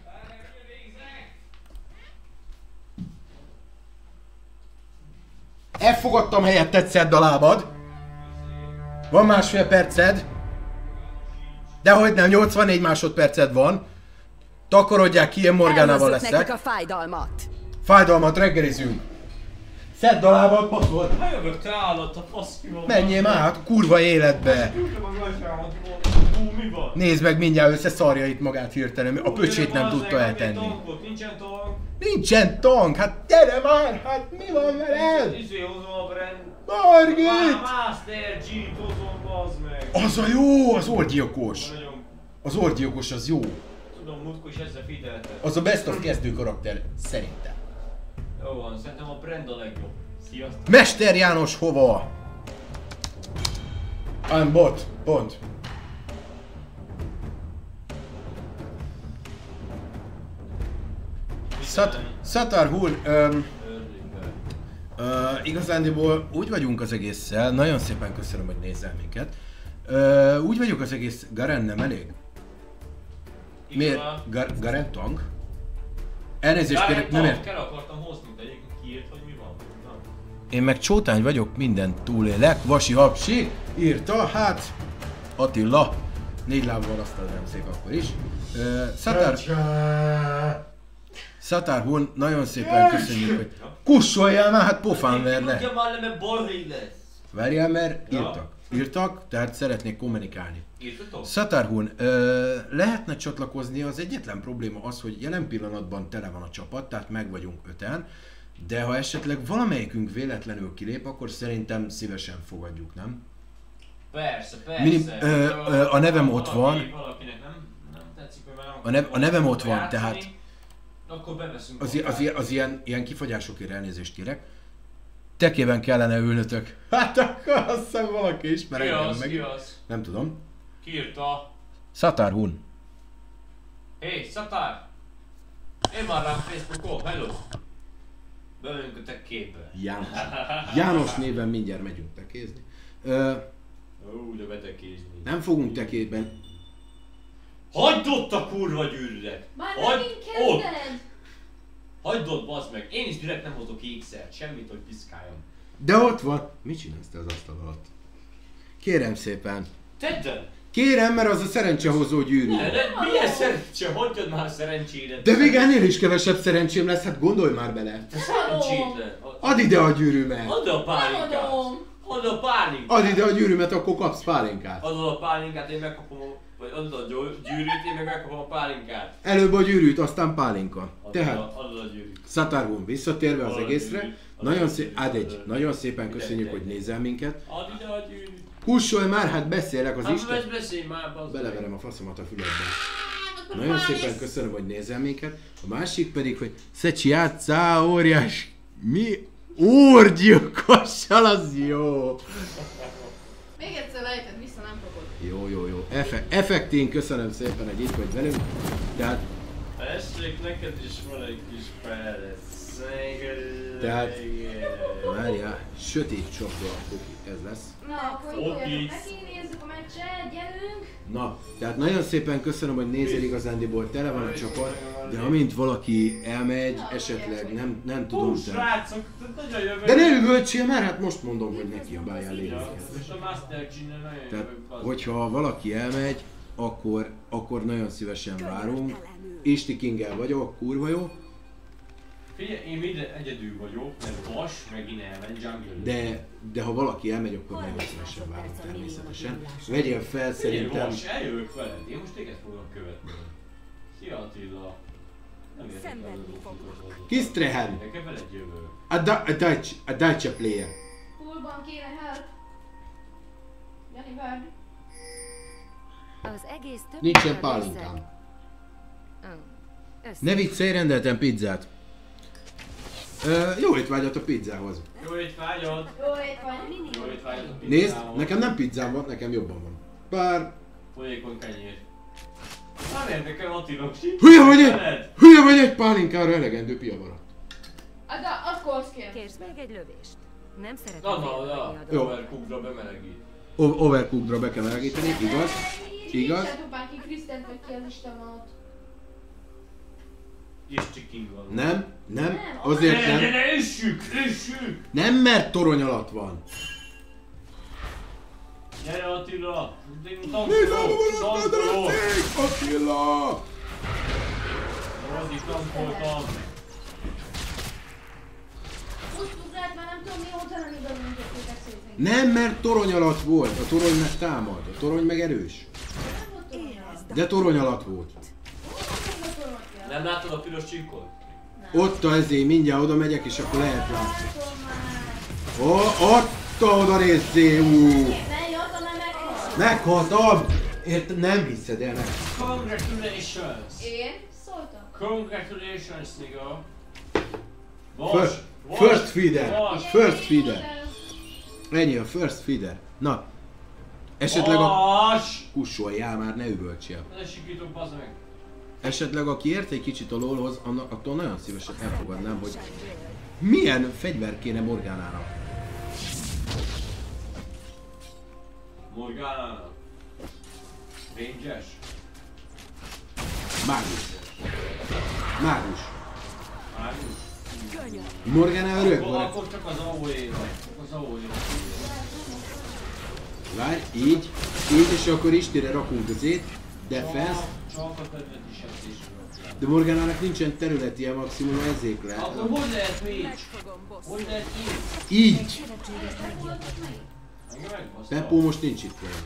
Elfogadtam helyetted, szedd a lábad. Van másfél perced. Dehogy nem, 84 másodperced van. Takarodják ki, én Morgánával leszek.
Nekik a fájdalmat.
Fájdalmat, reggelizünk. Szedd a lábad, baszol.
Ha jövök, te állat, a fasz ki van.
Menjél már át, kurva életbe.
Küldtem a gatyámat, mi van?
Nézd meg, mindjárt összeszarja itt magát hirtelen, a pöcsét nem tudta eltenni.
Nincsen tank.
Nincsen tank, hát gyere már, hát mi van veled?
Izé hozom a brand.
Margit!
Master G-t hozom, bazd meg.
Az a jó, az orgyilkos.
Nagyon.
Az orgyilkos az jó.
Tudom, múltkor is ezzel figyeltem.
Az a best of kezdő karakter, szerintem.
Jó van, szerintem a brand a legjobb. Sziasztok.
Mester János hova? I'm bot, pont. Satar Hull, igazándiból úgy vagyunk az egésszel, nagyon szépen köszönöm, hogy nézel minket. Úgy vagyok az egész, Garen nem elég? Miért? Garen tank? Elnézést kérek, nem ért.
Kell akartam hozni, de egyébként kiírt, hogy mi van. Na.
Én meg csótány vagyok, mindent túlélek, Vasi Hapsi írta, hát Attila, 4 lábbal azt nem szép akkor is. Satar Hun, nagyon szépen köszönjük, hogy kussoljál már, hát pofán verne.
Tudja már, mert balhé lesz.
Várjál, mert írtak, tehát szeretnék kommunikálni.
Írtatok?
Satar Hun, lehetne csatlakozni, az egyetlen probléma az, hogy jelen pillanatban tele van a csapat, tehát meg vagyunk 5-en, de ha esetleg valamelyikünk véletlenül kilép, akkor szerintem szívesen fogadjuk, nem?
Persze.
A nevem ott van.
Valakinek nem tetszik, hogy már
A nevem ott van, tehát
akkor beveszünk
az ilyen kifagyásokért elnézést kérek. Tekében kellene ülnötök. Hát akkor azt hiszem valaki ismer engem meg.
Ki az?
Nem tudom.
Ki írta?
Satar Hun.
Hé, Satar! Én már rám Facebookon, hello! Bevünk a te képbe.
János néven mindjárt megyünk tekézni.
De betekézni.
Nem fogunk tekében.
Hagyd ott a kurva gyűrűdet!
Már megint kezded!
Hagyd ott, bazd meg! Én is direkt nem hozok ékszert, semmit, hogy piszkáljam.
De ott van. Mit csinálsz te az asztal alatt? Kérem szépen.
Tedd el!
Kérem, mert az a szerencsehozó gyűrű.
Milyen szerencse? Hagyjad már szerencsédet!
De még ennél is kevesebb szerencsém lesz, hát gondolj már bele.
Te szerencsétlen!
Add ide a gyűrűmet.
Add a pálinkát! Add a pálinkát!
Add ide a gyűrűmet, akkor kapsz pálinkát.
Adod a pálinkát, én megkapom Vagy adod a gyűrűt, én meg megkapom a pálinkát.
Előbb a gyűrűt, aztán pálinka. Tehát
Adod a gyűrűt.
Szatárgón visszatérve az
Adod a
egészre,
gyűrűt.
nagyon szépen köszönjük, hogy nézel minket.
Add ide a gyűrűt.
Kussolj már, hát beszélek az
Hát
Isten.
beszélj már, bazd meg.
Beleverem a faszomat a füledbe. Nagyon szépen köszönöm, hogy nézel minket. A másik pedig, hogy Szecsi játsszá, óriás, mi? Úrgyilkossal, az jó!
Még egyszer lejted vissza, nem kapod.
Jó. Effektín, köszönöm szépen, hogy itt vagy velünk. Tehát,
Eslék, neked is van egy kis perec.
Tehát- várjál, sötét csapda a koki, ez lesz.
Na, akkor
Oké.
induljatok neki, nézzük a meccset, gyerünk!
Na, tehát nagyon szépen köszönöm, hogy nézel, igazándiból tele van a csapat, de amint valaki elmegy, esetleg nem tudom te.
Srácok, nagyon jövök.
De ne üvöltsél már, hát most mondom, hogy neki a báján lényeghez.
Most a Master Chief-nél nagyon
Tehát,
jövök, bazd.
hogyha valaki elmegy, akkor nagyon szívesen várunk. Isti Kingel vagyok, kurva jó,
Figyelj, én minden egyedül vagyok, mert Vas megint elmegy jungle.
de ha valaki elmegy, akkor nagyon szívesen várunk természetesen. Vegyél fel szerintem.
Vas, eljövök veled, én most téged fogok követni. Szia Attila. Nem értek el a
Kisztrehen,
Nekem veled jövök.
a Dacia player.
Poolban kéne help. Jani, várj.
Az egész több
Nincsen
a
pálinkám.
össze-
Ne viccelj, rendeltem pizzát. Jó étvágyat a pizzához.
Jó étvágyat!
Jó étvágy.
Jó étvágyat a
Nézd,
pizzához.
nekem nem pizzám van, nekem jobban van. Bár
Folyékony kenyér. Nem érdekel Attila,
hülye vagy egy pálinkára elegendő pia maradt.
Az Korszkér.
Kérsz még egy lövést? Nem szeretem
Na,
a
Jó.
Overcookra bemelegít.
Overcookedra be kell melegíteni, igaz? Igaz?
Nincsen tupán ki Krisztent vagy ki az Isten alatt.
És chicken van.
Nem, azért nem.
Ne, üssük!
Nem, mert torony alatt van.
Gyere Attila!
Tankoló! Attila!
Addig tankoltam.
Húztuk rád, már nem tudom mióta nem igazolították szépen.
Nem, mert torony alatt volt. A torony meg támad. A torony meg erős.
Nem volt olyan.
De torony alatt volt.
Nem látod a piros csíkot?
Ott a ezért mindjárt oda megyek, és akkor lehet látni.
Látom már.
Ott oda nézzé,
Ne jöttem, mert meghalt.
Meghaltam! Nem hiszed el, meg.
Congratulations!
Én szóltam.
Congratulations, nigga!
First feeder!
Vas!
First feeder! Ennyi a first feeder. Na. Esetleg a...
Vas!
Kussoljál már, ne üvöltsél.
Ne sikítok, bazd meg!
Esetleg aki ért egy kicsit a LoLhoz, attól nagyon szívesen elfogadnám, hogy milyen fegyver kéne Morgánának.
Morgánának? Ranges?
Mágus. Mágus.
Mágus?
Morgana örök van.
Akkor csak az AOE-ra. Az AOE-ra.
Várj, így, és akkor Istire rakunk közét. Defense.
Csak a területi sebzésre.
De Morganának nincsen területi maximum, ezért lehet.
Akkor hogy lehet még? Hogy lehet így?
Így!
Engem megbaszta.
Peppo most nincs itt velem.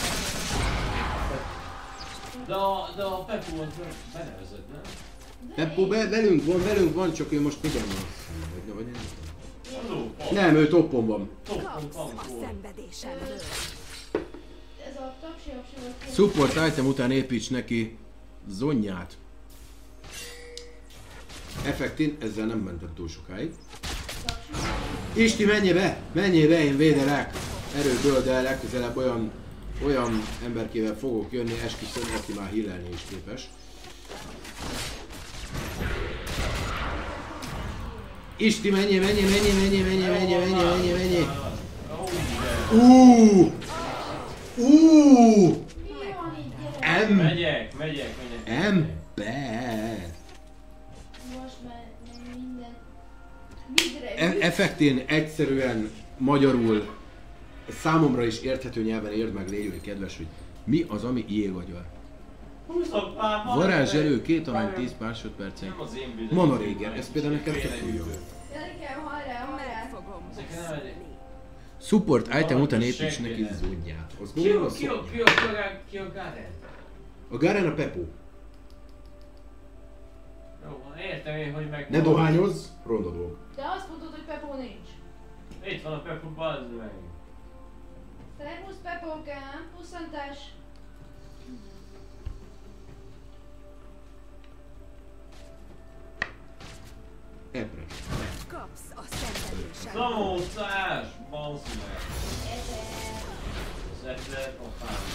De a Peppo az benevezett, nem?
Peppo velünk van, csak ő most igen van. Vagy nem.
Halló,
Nem, ő toppon van.
toppon
a
tankol.
szenvedésemből.
Ez a tapsi volt.
Support item után építs neki zonyját. Effektin, ezzel nem mentem túl sokáig. Isti, menjél be, én védelek. Erőből, de legközelebb olyan emberkével fogok jönni, esküszöm, aki már healelni is képes. Isti, menjél.
Megyek.
Ember.
Most már minden. Vidre.
Effektén egyszerűen magyarul számomra is érthető nyelven érd meg, légy kedves, hogy mi az, ami jég agyar. Varázserő, 2 arany 10 másodpercen.
Nem az én
Mana régen, ez például nekem tök jó.
Gyerekem, hajrá.
Fogom
Support item után építs neki zónyját. Az
Ki
gondolom a
a
szó.
Garen?
A Garen a Peppo.
Jó, értem én, hogy meg...
Ne dohányozz, ronda dolog.
De azt mondod, hogy Peppo nincs.
Itt van a Peppo, bazd meg.
Szervusz Peppókám, puszantás.
Epre.
Kapsz a szenvedésen.
Szamózás! Banszi meg. Az egyszer a fán.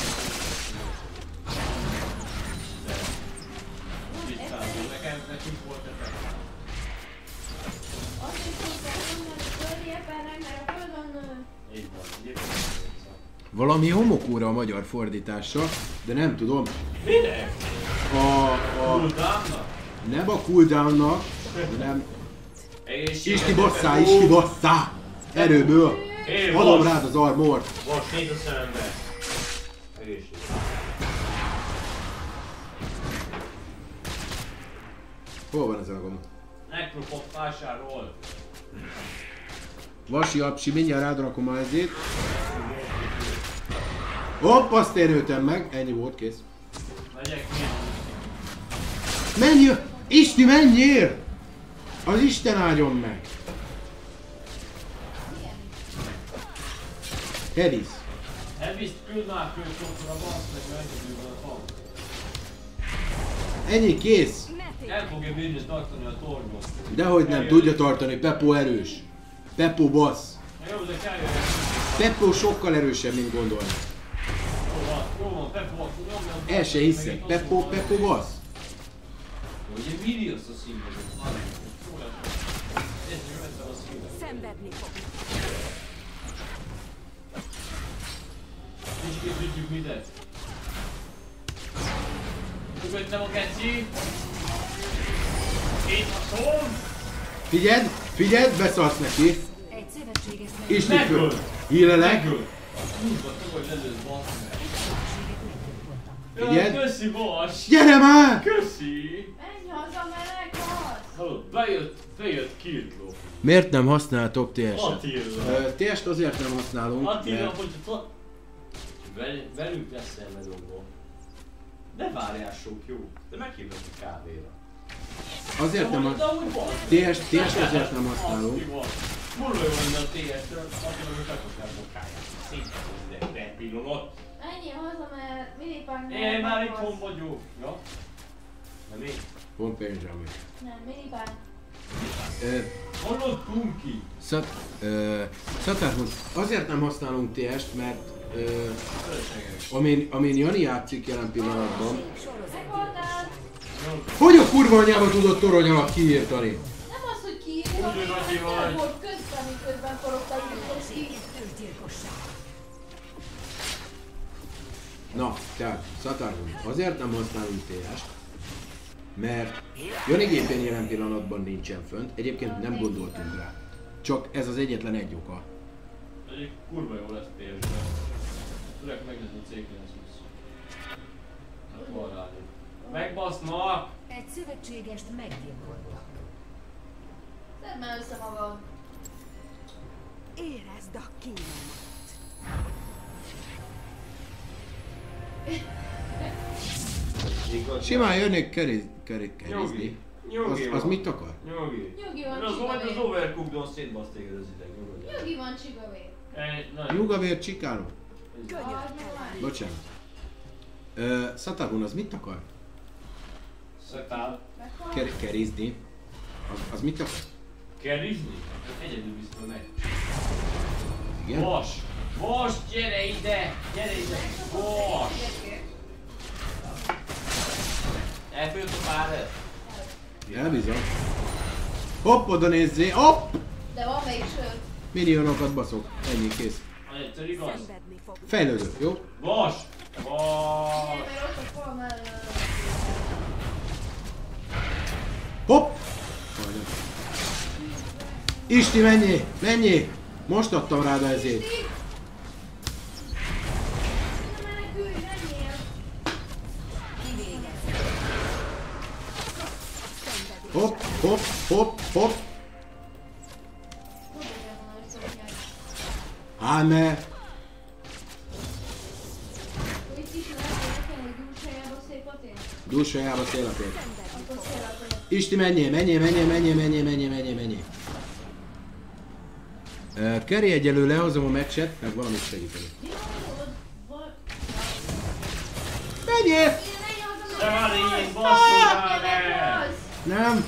De... Itt szállom, nekünk volt effekt.
Azt is mondtam, hogy földi ebbennek, mert a földön nő.
Így van, így
Valami homokóra a magyar fordítása, de nem tudom.
Minek?
A... Nem a cooldownnak, hanem... Isti bosszá! Erőből! Adom rád az armort!
Most nézd a szemembe! Egészség.
Hol van ez a gomb?
Necropot vásárol!
Vasi apsi, mindjárt rád rakom a ezét. Hopp, azt érőtem meg! Ennyi volt, kész.
Megyek ki!
Menj! Isti, menjél! Az Isten áldjon meg! Hevis.
Hevis-t küld már kőcsokra, bassz meg, mert egyedül van a tank.
Ennyi, kész!
El fogja bírni tartani a tornyot.
Dehogy nem tudja tartani, Peppo erős. Peppo bassz.
Jó, de kell jöjjön.
Peppo sokkal erősebb, mint gondolni.
Jó van, Peppo, nyomjon.
El se hiszek. Peppo bassz.
Ugye miri azt a színvedet?
Szenvedni fog.
Kicsikét ütjük midet. Kötöttem a kecsi. Itt a szóm.
Figyeld, beszarsz neki.
Egy szövetséges meg...
Isti föl. Hílelek.
Húzva, hogy lelősz, bassz meg.
Figyeld.
Köszi, Vas.
Gyere már!
Köszi.
Menj haza, mert meghalsz.
Hallod, bejött Kirkló.
Miért nem használtok TS-et?
Attila.
TS-t azért nem használunk,
Attila,
mert...
hogyha velünk lesz elmedógó. Ne várjál sok jó, de meghívnak a kávéra.
Azért nem használunk. TS-t azért nem használunk.
Kurva jó lenne a TS-től, Attila, hogy megkapják a káját. Szépen de pillanat.
Menjél haza, mert minipánk nem
Én már
meghalsz.
itthon vagyok. Ja? Nem én?
Van pénzre még.
Nem, minipánk.
Hallod, Punki?
Szatárhoz, azért nem használunk TS-t, mert
Fölösleges.
amin Jani játszik jelen pillanatban.
Meghaltál.
Hogy a kurva anyába tudod torony alatt kiírtani?
Nem az, hogy kiírtam,
Úgy, hogy
hanem
vagy.
volt közben, miközben forogtál, hogy ki.
Na, tehát Szatárhoz, azért nem használunk TS-t, mert Jani gépén jelen pillanatban nincsen fönt, egyébként nem gondoltunk rá. Csak ez az egyetlen egy oka.
Egyik kurva jó lesz TS-ben. Főleg megnézni a C920. Hát van rá. Megbasznak!
Egy szövetségest meggyilkoltak.
Szedd már össze magad.
Érezd a kínomat.
Simán jönnék kerizni.
Nyugi.
Az mit akar?
Nyugi.
Nyugi van,
Az volt az
csigavér.
Overcooked-on szétbaszt téged az ideg. Nyugodjál.
Nyugi van, csigavér.
Nyugavér csikáló.
Könyörgöm.
Bocsánat. Szatárhun, az mit akar?
Szetál.
Meghal.
Kerizni. Az mit akar?
Kerizni? Egyedül biztos meg.
Igen?
Vas! Vas, gyere ide! Gyere ide! Vas! Elfőtt a páret?
Elbizony. Hopp, oda nézzé, hopp!
De van még sőt.
Minionokat baszok. Ennyi, kész.
Egyszer igaz?
Szenvedni fog.
Fejlődő, jó?
Vas!
Igen,
Vas!
mert ott a fal mellett.
Hopp! Majdnem. Isti, menjél! Menjél! Most adtam rád ezért.
Ne menekülj, menjél.
Hopp, hopp, hopp, hopp.
Hogy legyen volna, hogy szoknyák.
Hát ne!
Itt is lehet, hogy nekem egy dús helyába
Dússajába szélapért.
Akkor szélapért.
Isti, menjél. Keri egyelő lehozom a meccset, meg valamit segíteni.
Jó, volt.
Menjél!
De van így, basszul már el!
Nem!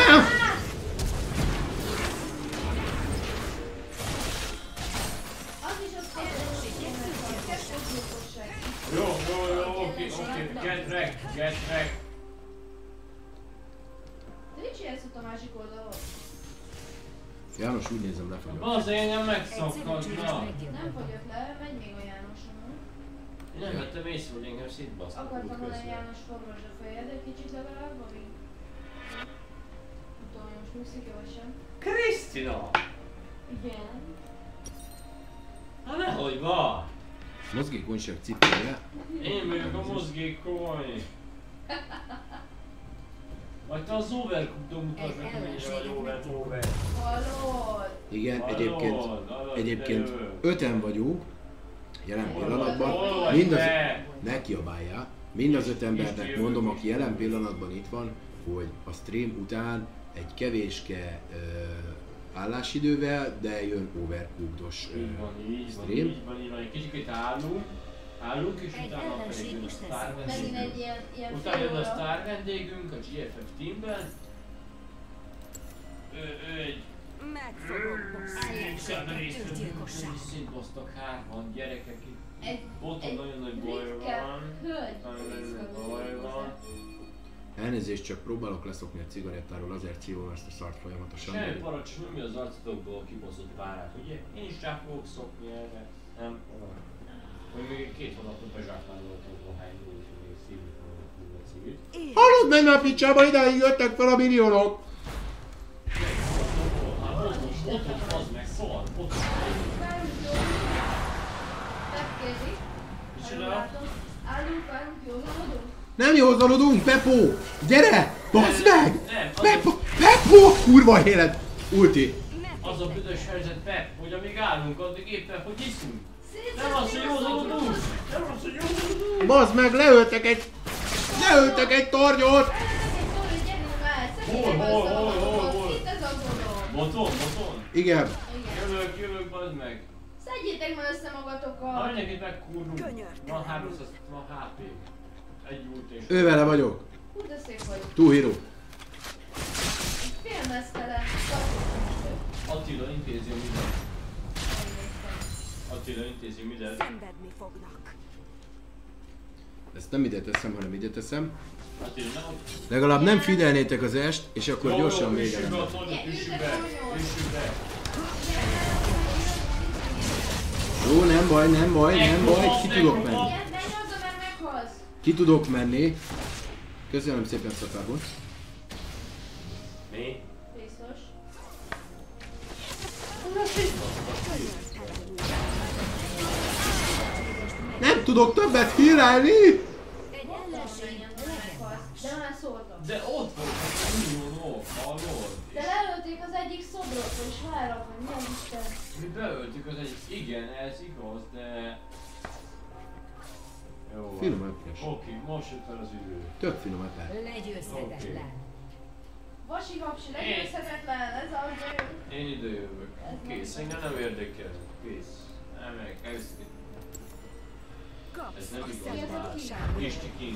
Az is a kettőgyilkosság.
Jó, oké, get wrecked.
De mit csinálsz ott a másik oldalon?
János, úgy nézem, lefagyok.
Azért engem
Egy szövetséges
megszakadna.
Nem
meggyilkolt.
fogyott le, megy még a Jánoson.
Én nem vettem észre, hogy engem szétbasztak
Akartam volna
útközben.
János forrasd a fejed egy kicsit legalább, amíg... Nem tudom, hogy most nyugszik-e vagy sem.
Krisztina!
Igen.
Hát nehogy van!
Mozgékonyság cipője.
Én vagyok a mozgékony! Majd te az overcooked mutasd meg, hogy mennyire vagy over.
Hallod?
Igen,
Hallod,
egyébként
te jövő.
5-en vagyunk jelen pillanatban.
Hol vagy
Mind az...
te?
Ne kiabáljál. Mind az 5 embernek mondom, aki jelen pillanatban itt van, hogy a stream után egy kevéske állásidővel, de jön overcooked-os
Így van,
stream.
egy kicsit állunk és
Egy
utána pedig
ellenség
jön a
is tesz.
sztár
Megint egy
vendégünk.
ilyen
Utána
fél
jön a
óra.
sztár vendégünk a GFF teamben. Ő egy
Megfogom, boss. Kettős gyilkosság.
szétbasztak 3 gyerekek itt.
Egy
Ott nagyon nagy baj
ritka
van.
hölgy.
Nagyon nagy baj van.
Elnézést, csak próbálok leszokni a cigarettáról, azért szívom ezt a szart folyamatosan.
Semmi paracs, mi az arcotokból kibaszott párát, ugye? Én is rá fogok szokni erre. Nem? Hogy még 2 hónapot bezsákmányoltam a hányból, és még szívni fogok a civit.
Hallod, menne a picsába, idáig jöttek fel a milliónok!
Otthon, az meg szar, otthon.
Megkérdi.
Micsoda?
Állunk, jó haladunk?
Nem józanodunk, Pepó! Gyere! Basz meg!
Nem,
Pepó, kurva élet! Ulti!
az a büdös helyzet, Pep, hogy amíg állunk, addig éppen, hogy iszunk. Nem az, hogy józanodunk! Nem az, hogy józanodunk!
Bazd meg, leöltek egy tornyot!
Hol?
Itt az aggódom.
Boton?
Igen.
Igen.
Jövök, bazd meg.
Szedjétek már össze magatokat.
Na mindenkit megkúrunk.
Könyörtelen.
Van 300, van HP. Egy ult és...
Ővele vagyok.
Hú, de szép vagy.
Two hero.
Félmeztelen.
Attila intézi a mindent. Attila intézi mindent.
Szenvedni fognak.
Ezt nem ide teszem, hanem ide teszem.
Attila, nem ott.
Legalább nem figyelnétek az est, és akkor gyorsan vége
Üssük be
lenne.
a tornyot, üssük be! Üssük be!
Jó, nem baj, ki tudok menni.
Menj haza, mert meghalsz.
Ki tudok menni. Köszönöm szépen, Szatából.
Mi?
Biztos.
Nem tudok többet hírálni!
Egy ellenség
Meghalsz. De már szóltam.
De ott volt a milliónok, hallod?
De lelőtték az egyik szobrot, és várok, hogy mi az Isten.
Mi beöltük az egy... Igen, ez igaz, de... Jó.
Finom öpres.
Oké, most jött el az idő.
Tök finom öpres.
legyőzhetetlen.
Vasi hapsi, legyőzhetetlen, ez az ő.
Én ide jövök. Kész, engem nem érdekel. Kész. Nem meg, elviszti. Ez
Kapsz
nem
a
igaz már.
szenvedésából.
Isti King.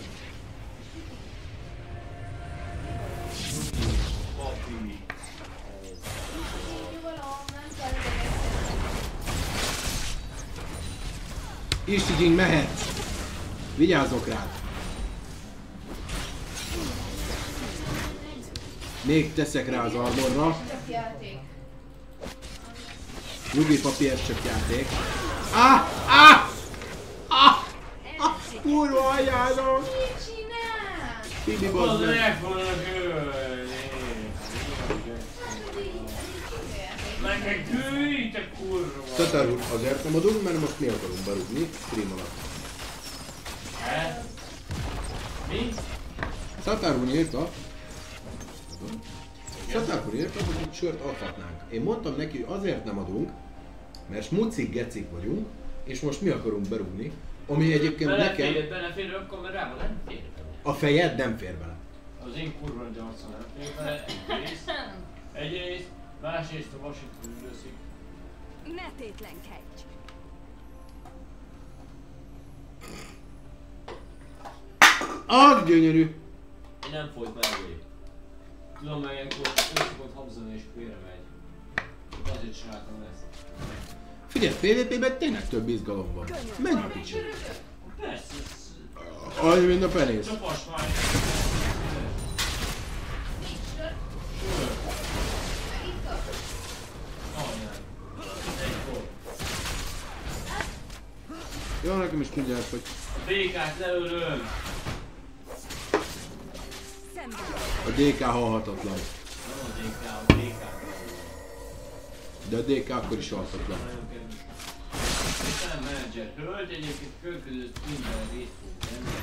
Papi.
Nyugalom, nem kell idegeskedni.
Isti King mehetsz! Vigyázzok rád! Még teszek rá az armorra.
Csak játék.
Nyugi papi, ez csak játék. Kurva anyádom!
Mit csinál?
Bibi, bazd
Az
meg!
meg fognak ölni. Meg gőj, te kurva!
Tatár úr, azért nem adunk, mert most mi akarunk berúgni stream alatt.
Mi?
Tatár úr írta, hogy egy sört adhatnánk. Én mondtam neki, hogy azért nem adunk, mert smucik gecik vagyunk, és most mi akarunk berúgni, ami egyébként nekem...
Belefér, akkor mert rá van, nem fér bele.
A fejed nem fér bele.
Az én kurva nagy arcom nem fér bele, egyrészt, másrészt a Washington üldözik.
Ne tétlenkedj!
Az gyönyörű!
Én nem folyt mellé. Tudom meg ilyenkor szokott habzani és félre megy. Azért csináltam ezt.
Figyelj, PvP-ben tényleg több izgalom van. Menj a picsa.
Persze,
Az mind a penész.
csapas már.
Jó, nekem is tudják, hogy
A békát leölöm!
a DK halhatatlan.
Nem a DK, a DK.
De a DK akkor is halhatatlan.
Nagyon kedves. Köszönöm menedzser hölgy, egyébként kölközött minden részt fog lenni.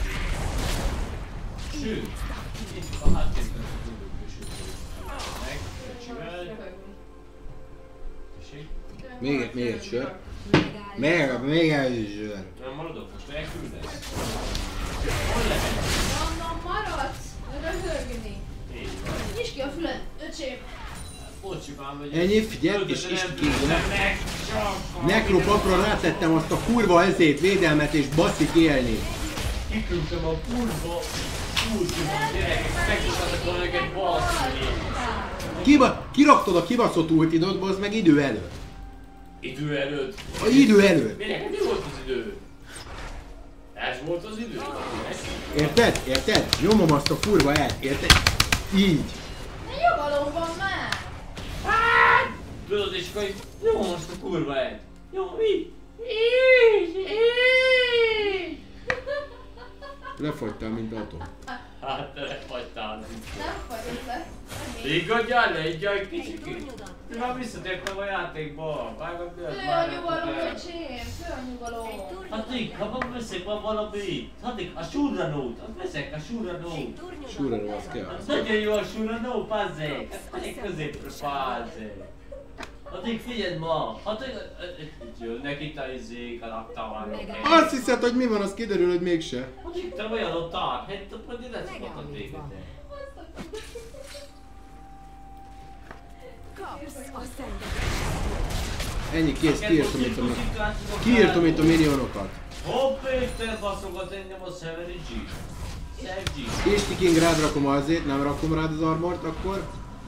Sőt, itt a háttérben a tudókősült meg, öcsivel. Tessék?
Még egy sör. Még egy sör.
Nem maradok, most elküldesz? Hol lehet?
Onnan maradsz röhögni.
Így van.
Nyisd ki a füled, öcsém.
Bocsipám, hogy...
Ennyi, figyelj, és is kívül.
Csak!
Nekropapra rátettem azt a kurva ezét, védelmet és baszik élni.
Kiküldtem a kurva ultimát gyerekek, meg tudtátok volna őket basszni.
Kiraktad a kibaszott ultidot, bazd meg idő előtt.
Idő előtt.
A idő előtt.
Minek? Mi volt az idő? Ez volt az idő?
Érted? Érted? Nyomom azt a kurva el, érted? Így.
Ne nyugalom van már.
Tudod, és akkor így nyomom azt a kurva el. Jó, így.
Lefagytál, mint atom.
Hát te lefagytál.
Nem fagyott le.
Higgadjál le, így egy kicsikét. Már visszatértem a játékba. Vágod be,
Fő a nyugalom, öcsém, fő a nyugalom.
Hatik, ha veszek van valami. Hatik, a surranót. Veszek a surranót.
Súreró, az kell.
Az nagyon jó a surranó, pazzék. Egy középre, pazzék. Hatik, figyeld ma. Hatik, jönnek itt a izék, a laktavarok.
Azt hiszed, hogy mi van, az kiderül, hogy mégse.
Hatik, te olyan ott tart. Hát, hogy leszokottam téged.
Kapsz a szenvedés.
Ennyi, kész, kiírtom itt a minionokat.
Hopp, te baszogat engem a Severi G. Sev G.
Isti King rád rakom azért, nem rakom rád az armort, akkor.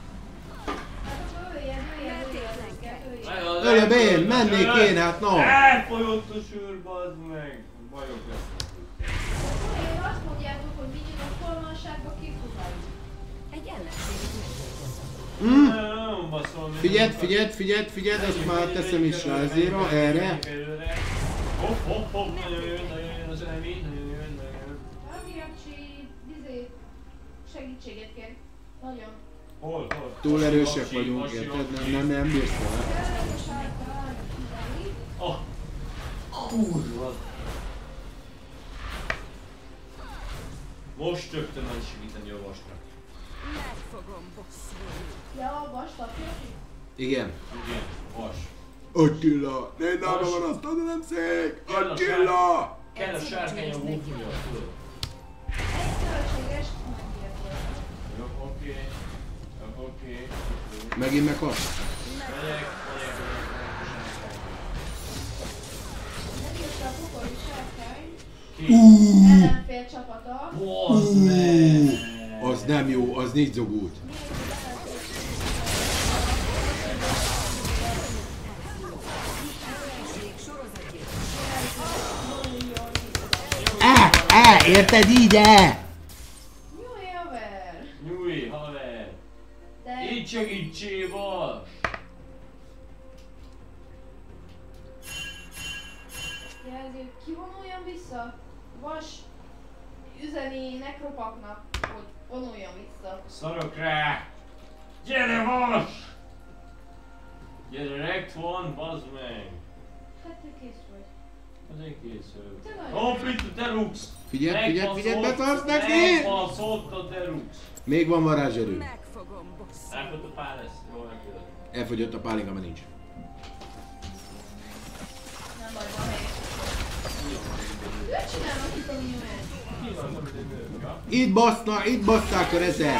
Ölje be én, mennék én, hát no!
Elfolyott a sör, bazd meg! Bajok lesz.
Én azt mondjátok, hogy vigyünk a formanságba kifutani.
Egy ellenséget
Nem baszol.
Figyeld, azt már teszem is rá ezért, erre.
Hopp, nagyon jön az enemy, nagyon jön.
Amiacsi, segítséget kér. Nagyon.
Hol?
Túl erősek vagyunk, érted? Nem bírsz vele.
Oh, kurva! Most rögtön meg segíteni a vasnak.
meg fogom bosszulni.
Ja, a vastag.
Igen.
Igen, vas.
Attila! Ne nála van azt adom szék! Attila!
Kell a sárkány a gúfja, tudod?
Egy zöldséges megértő.
Jó, oké.
Megint meghalsz?
Megyek.
Megírta a pokoli sárkány.
Ki?
Ellenfél csapata.
Bozd meg!
Az nem jó, az nincs zogút. Érted így,
Nyúj, haver!
Nyúj, haver!
De...
Így segítsél, vas!
Jelző, kivonuljon vissza. Vas üzeni nekropaknak, hogy vonuljon vissza.
Szarok rá! Gyere, vas! Gyere, rekt van, bazd meg!
Hát te kész vagy.
Azért készül.
Te nagyon...
Hopp, itt a Derux!
Figyelj, betarsz neki!
Megbaszott a Derux!
Még van varázserő.
Meg fogom bosszulni.
Elfogyott a pár lesz, jól megkülött.
Elfogyott a pálinka, mert nincs.
Nem baj, van helyes. Őt csinálnak itt a minőet.
Ki van, amit egy nő? Ja?
Itt basszák a rezer.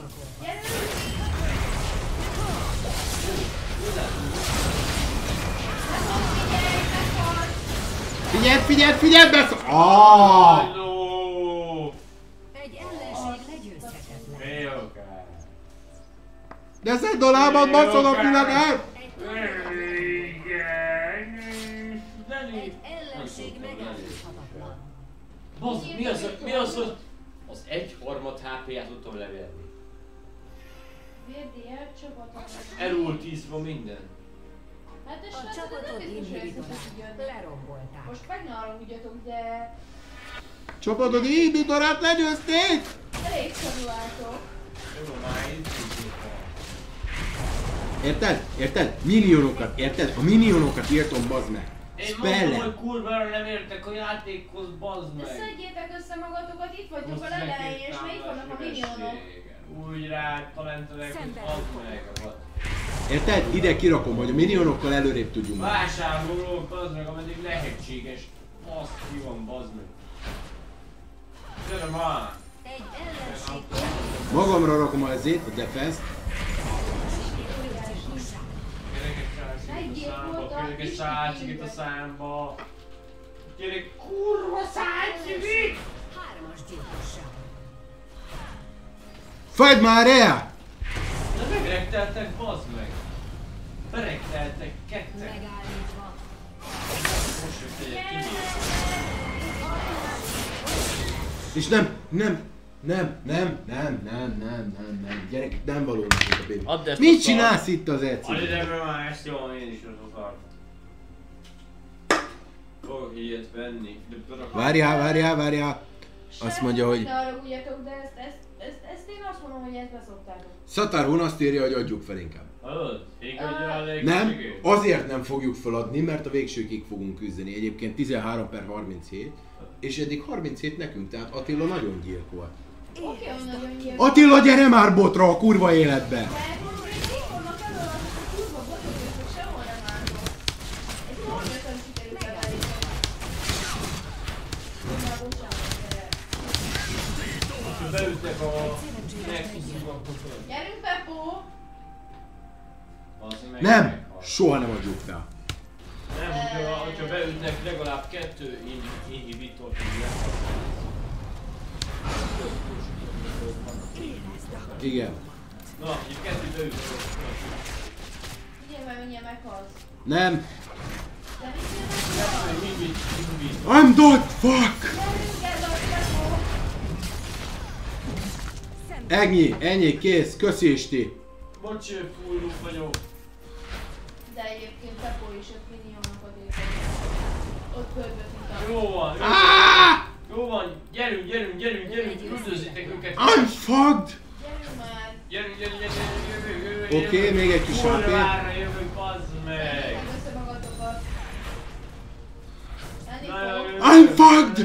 Figyeld, beszó!
Halló!
Egy ellenség legyőzhetetlen.
Fél-okás.
De szedd a lábad, basszod a pillanat!
Egy ellenség megállíthatatlan.
Bazd, mi az, hogy az 1/3 HP-ját tudtam leverni?
Vérdi el, csapatot.
Elultizva minden.
Hát és
A
nem
csapatot
biztos, hogy ezt
inhibitorát
tudjad.
lerombolták.
Most meg ne haragudjatok, de
Csapatod inhibitorát legyőzték!
elég szaduláltok.
Jó, már itt tudjuk.
Érted? Minionokat, érted? A minionokat írtom, bazd meg.
Én mondom, hogy
Spellel.
kurvára nem értek a játékhoz, bazd
De
meg.
szedjétek össze magatokat, itt vagytok a lelején, és még itt vannak a minionok.
Úgy rá talentelek, hogy bazd meg.
Érted? Ide kirakom, hogy a minionokkal előrébb tudjunk menni.
Vásárolok, bazd meg, ameddig lehetséges. Azt ki van, bazd meg. Gyere már!
Egy ellenség
Magamra rakom a ezét, a defense-t.
Kérek egy szállcsigit a számba. Kérek kurva szállcsigit!
3-as gyilkosság.
Fagyd már el!
De megrekteltek, bazd meg! Berekteltek ketten!
Megállítva.
Most jöttek egy kicsit.
És nem. Gyerekek, nem való nekik a bébi.
Add ezt
Mit
a
csinálsz itt az
Adj
ecit?
ide már ezt jól, én is az akart. Fogok ilyet venni.
Várjál. Azt mondja, hogy...
Ne haragudjatok, de ezt én azt mondom, hogy ezt beszoktátok.
Szatarhun azt írja, hogy adjuk fel inkább.
Hallod? Égadj rá a
Nem,
lehetőségét?
azért nem fogjuk feladni, mert a végsőkig fogunk küzdeni. Egyébként 13/37, és eddig 37 nekünk, tehát Attila nagyon gyilk volt.
Oké, hogy nagyon nyilván.
Attila, gyere már botra a kurva életbe!
Mert mondom, hogy itt vannak elől azok a kurva botok, hogy sehol nem álltok. Ez valamiatom sikerült elállítani. Már bocsánat, gyere.
Beüttek a Nexus-ot.
Gyerünk, Peppo!
Nem! Soha nem adjuk fel.
Nem, hogyha beütnek legalább 2 inhibitort,
Igen.
na, így 2 beütnek.
Ugye, mert mindjárt meghalsz.
Nem.
De mit
Inhibit.
I'm dead, fuck!
gyerünk, gyerünk, Peppo!
Ennyi, kész, köszi Isti.
Bocs, fújló vagyok.
De egyébként Peppo is ott minionokat épít. Ott pörgött, mint a...
Jó van, jó van, gyerünk, üldözzétek őket.
I'm fucked!
Gyerünk már!
Gyerünk.
Oké, még egy kis HP.
Kurvára jövök, bazd meg.
Szedjétek össze magatokat. Enni fog.
I'm fucked!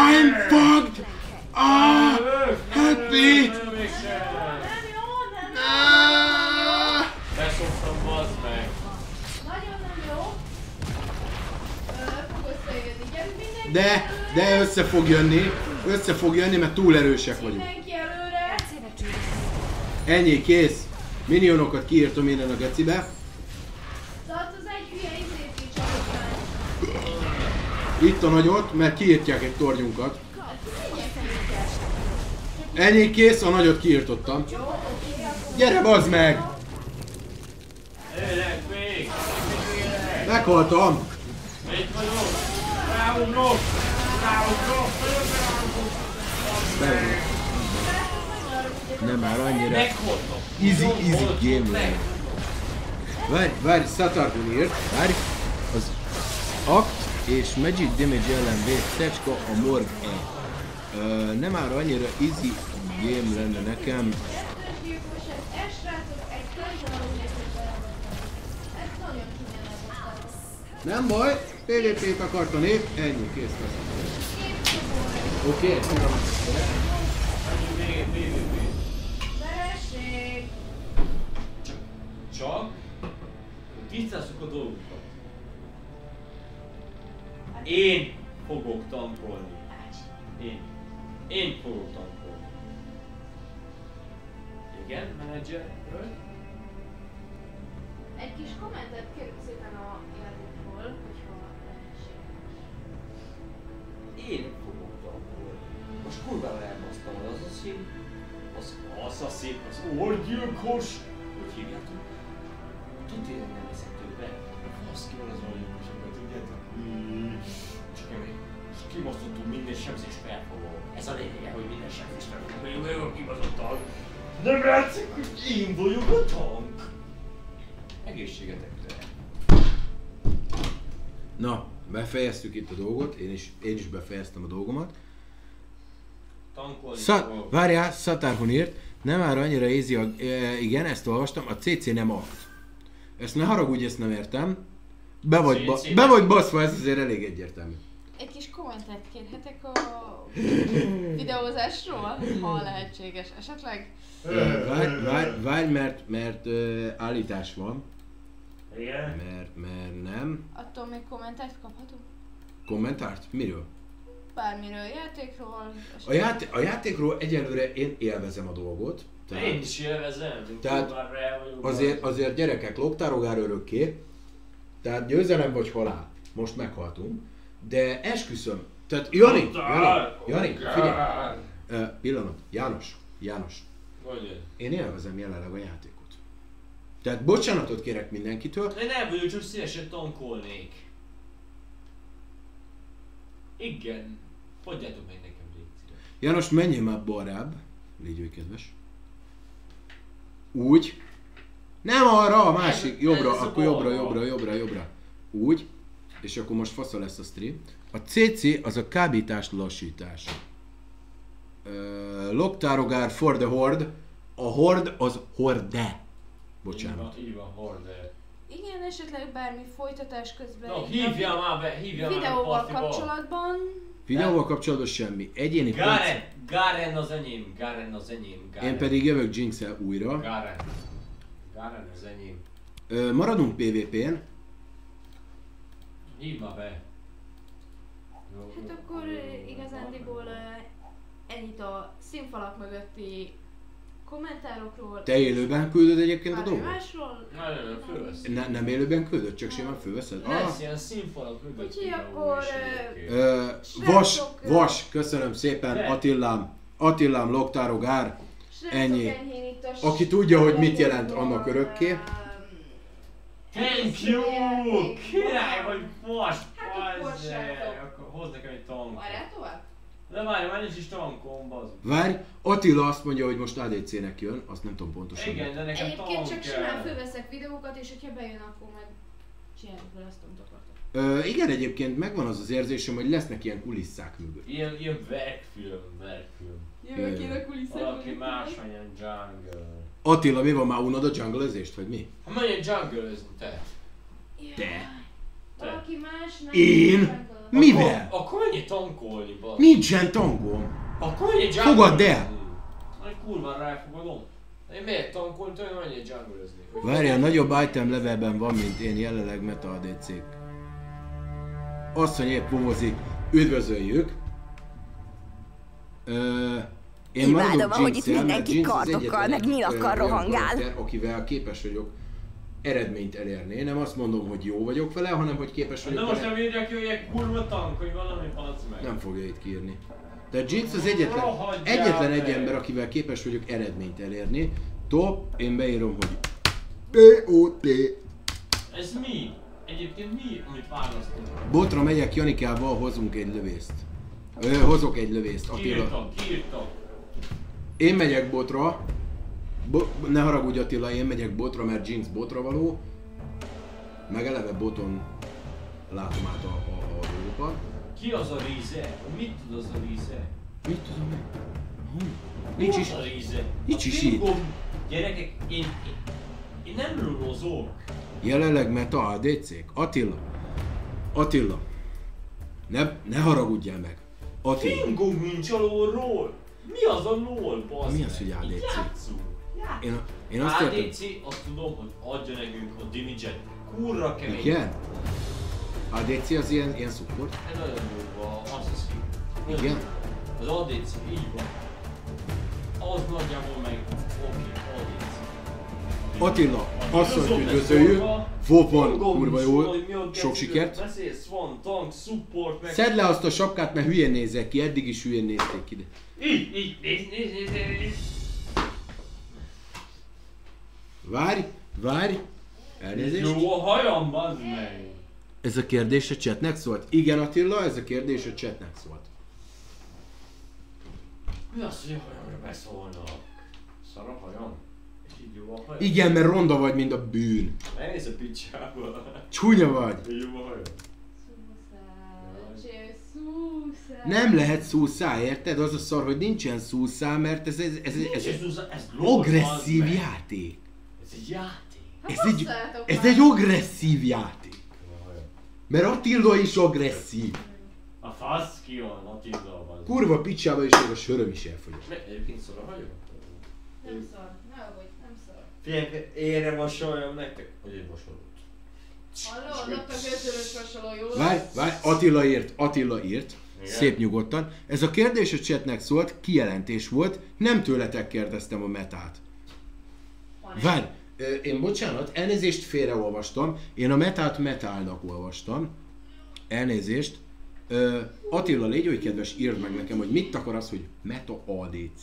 Ah! Help me!
Nem jó, nem jó!
Ah!
Beszoktam, bazd meg.
Nagyon nem jó. Fog összejönni. Gyerünk mindenki előre.
De össze fog jönni, mert túl erősek vagyunk.
Mindenki előre.
Ennyi, kész. Minionokat kiírtom innen a gecibe.
Tarts az egy hülye izét ki csapottány.
Itt a nagyot, mert kiírtják egy tornyunkat.
Hát mindjárt kiírtják.
Ennyi, kész, a nagyot kiírtottam.
Jó, oké, akkor...
Gyere, bazd meg!
Élek még.
Meghaltam.
Itt vagyok. Ráugrok.
Bevegyek. Nem már annyira.
Meghaltam.
Easy game lenne. Várj, Szatarhun írt. Várj. Az Act és Magic Damage ellen véd Tecska a Morg E. Nem már annyira easy game lenne nekem.
Kettős gyilkosság, ez srácok, egy könyvben alul érték belevettem. Ezt nagyon csúnyán elhoztátok.
Nem baj, PvP-t akart a nép, ennyi, kész lesz.
Két szobor.
Oké, tudom.
Vereség.
Csak tisztázzuk a dolgokat. Én fogok tankolni. Én. Én fogok tankolni. Igen, menedzser?
Egy kis kommentet kérünk szépen a játékról, hogyha lehetséges.
Én fogok tankolni. Most kurvára elbasztam az asszaszin, az orgyilkos. Hogy hívjátok? Tudja, hogy nem hiszem többe. Fasz ki van az orgyilkosokat, tudjátok? És kibasztottunk minden sebzést felfogó. Ez a lényege, hogy minden sebzést felfogó. Nagyon kibaszottak. Nem látszik, hogy én vagyok a tank. Egészségetekre.
Na, befejeztük itt a dolgot, én is befejeztem a dolgomat.
Tankolni
Várjál, Szatárhon írt, nem ára annyira easy, igen, ezt olvastam, a CC nem akt. Ezt ne haragudj, ezt nem értem. Be vagy baszva, ez azért elég egyértelmű.
Egy kis kommentet kérhetek a videózásról, ha lehetséges esetleg?
Várj, mert állítás van.
Igen?
Mert nem.
Attól még kommentárt kaphatunk?
Kommentárt? Miről?
Bármiről, játékról.
A játékról egyelőre én élvezem a dolgot.
Tehát, én is élvezem,
tehát azért gyerekek, loptárogár örökké. Tehát győzelem vagy halál. Most meghaltunk. De esküszöm. Tehát Jani, figyelj. Pillanat. János. Én élvezem jelenleg a játékot. Tehát bocsánatot kérek mindenkitől.
Én nem vagyok, csak szívesen tankolnék. Igen. Hagyjátok meg nekem, légy szíves.
János, menjél már balrább. Légy kedves. Úgy. Nem arra, a másik. Jobbra, akkor jobbra. Úgy. És akkor most fasza lesz a stream. A CC az a kábítás lassítás. Loptárogár for the horde. A horde az horde. Bocsánat.
Így van, horde.
Igen, esetleg bármi folytatás közben.
No, hívjál már be.
Videóval kapcsolatban.
Videóval kapcsolatban semmi. Egyéni
Garen az enyém.
Én pedig jövök Jinx-el újra.
Garen az enyém.
Maradunk PvP-n.
Hívd már be.
Hát akkor igazándiból ennyit a színfalak mögötti kommentárokról.
Te élőben küldöd egyébként a dolgot?
Másról?
Nem élőben küldöd, csak simán fölveszed?
Lesz ilyen színfalak mögötti.
Úgyhogy akkor...
Vas, köszönöm szépen, Attilám, Loptárogár, ennyi. Aki tudja, hogy mit jelent, annak örökké.
Thank you! Király vagy most! Akkor hozd nekem egy tankot.
Várjál tovább?
De várj, nincs is tankom, bazd.
Várj, Attila azt mondja, hogy most ADC-nek jön, azt nem tudom pontosan.
Igen, de nekem tank
egyébként csak simán
kell.
fölveszek videókat, és hogyha bejön, akkor meg csináljuk vele azt, amit akartok.
Igen, egyébként megvan az érzésem, hogy lesznek ilyen kulisszák mögött.
Ilyen verkfilm.
Jövök én a kulisszák.
Valaki más menjen jungle.
Attila, mi van, már unod a jungle-ezést, vagy mi?
Hát menjen jungle-özni, te.
Te.
Valaki más nem.
Én? Mivel?
Akkor menjél tankolni, bazd.
Nincsen tankom.
Akkor menjél jungle-özni.
Fogadd el!
Majd kurvára elfogadom. Én miért tankolni, tőle menjél jungle-özni.
Várjál, nagyobb item levelben van, mint én jelenleg meta ADC-k. Asszony épp pomozik, üdvözöljük. Én
imádom, ahogy itt mindenki kardokkal, meg nyilakkal rohangál.
Akivel képes vagyok eredményt elérni. Nem azt mondom, hogy jó vagyok vele, hanem hogy képes vagyok.
De most nem írja ki, hogy egy kurva tank, hogy valami panasz meg.
Nem fogja itt kiírni. De Jinx az egyetlen egy ember, akivel képes vagyok eredményt elérni. Top, én beírom, hogy POT.
Ez mi? Egyébként mi, amit választunk?
Botra megyek Janikával, hozunk egy lövészt. Hozok egy lövészt, Attila.
Kiírtam.
Én megyek botra. Ne haragudj Attila, én megyek botra, mert Jinx botra való. Meg eleve boton látom át a dolgokat.
Ki az a Rize? Mit tud az a Rize?
Mit tudom én? Nincs is itt.
Gyerekek, én nem lulozok.
Jelenleg meta ADC-k. Attila. Ne haragudjál meg. Attila.
Fingom nincs a lore-ról. Mi az a lore, bazd?
Mi az, hogy ADC?
Játszunk.
Én azt értem.
ADC, azt tudom, hogy adja nekünk a damage-et. Kurra kemény.
Igen? ADC az ilyen support?
Ez nagyon durva, Assassin.
Igen?
Az ADC, így van. Az nagyjából meg, oké, ADC.
Attila, asszonyt üdvözöljük. WoW van, kurva jó, sok sikert.
Beszélsz, van tank, support, meg...
Szedd le azt a sapkát, mert hülyén nézzek ki, eddig is hülyén nézték ki.
Így, nézd.
Várj, elnézést.
Jó a hajam, bazd meg.
Ez a kérdés a chatnek szólt? Igen Attila, ez a kérdés a chatnek szólt.
Mi az, hogy a hajamra beszólnak? Szar a hajam? És így jó a hajam?
Igen, mert ronda vagy, mint a bűn.
Elnézz a picsába.
Csúnya vagy.
Jó a hajam?
Szúszál.
Nem lehet szúszál, érted? Az a szar, hogy nincsen szúszál, mert ez agresszív játék.
Ez egy játék.
Ez egy agresszív játék. Mert Attila is agresszív.
A fasz ki van Attilában.
Kurva picsába is még a söröm is elfogyott.
Egyébként szar a hajam?
Nem szar. Nehogy, nem szar.
Figyelj, érre vasoljam nektek, hogy egy vasolót.
Hallod? Ott a gözdörös vasoló, jól?
Várj, Attila írt.
Igen.
Szép nyugodtan. Ez a kérdés a chatnek szólt, kijelentés volt, nem tőletek kérdeztem a metát. Várj, én bocsánat, elnézést félreolvastam, én a metát metálnak olvastam. Elnézést. Attila, légy oly kedves, írd meg nekem, hogy mit akar az, hogy meta ADC.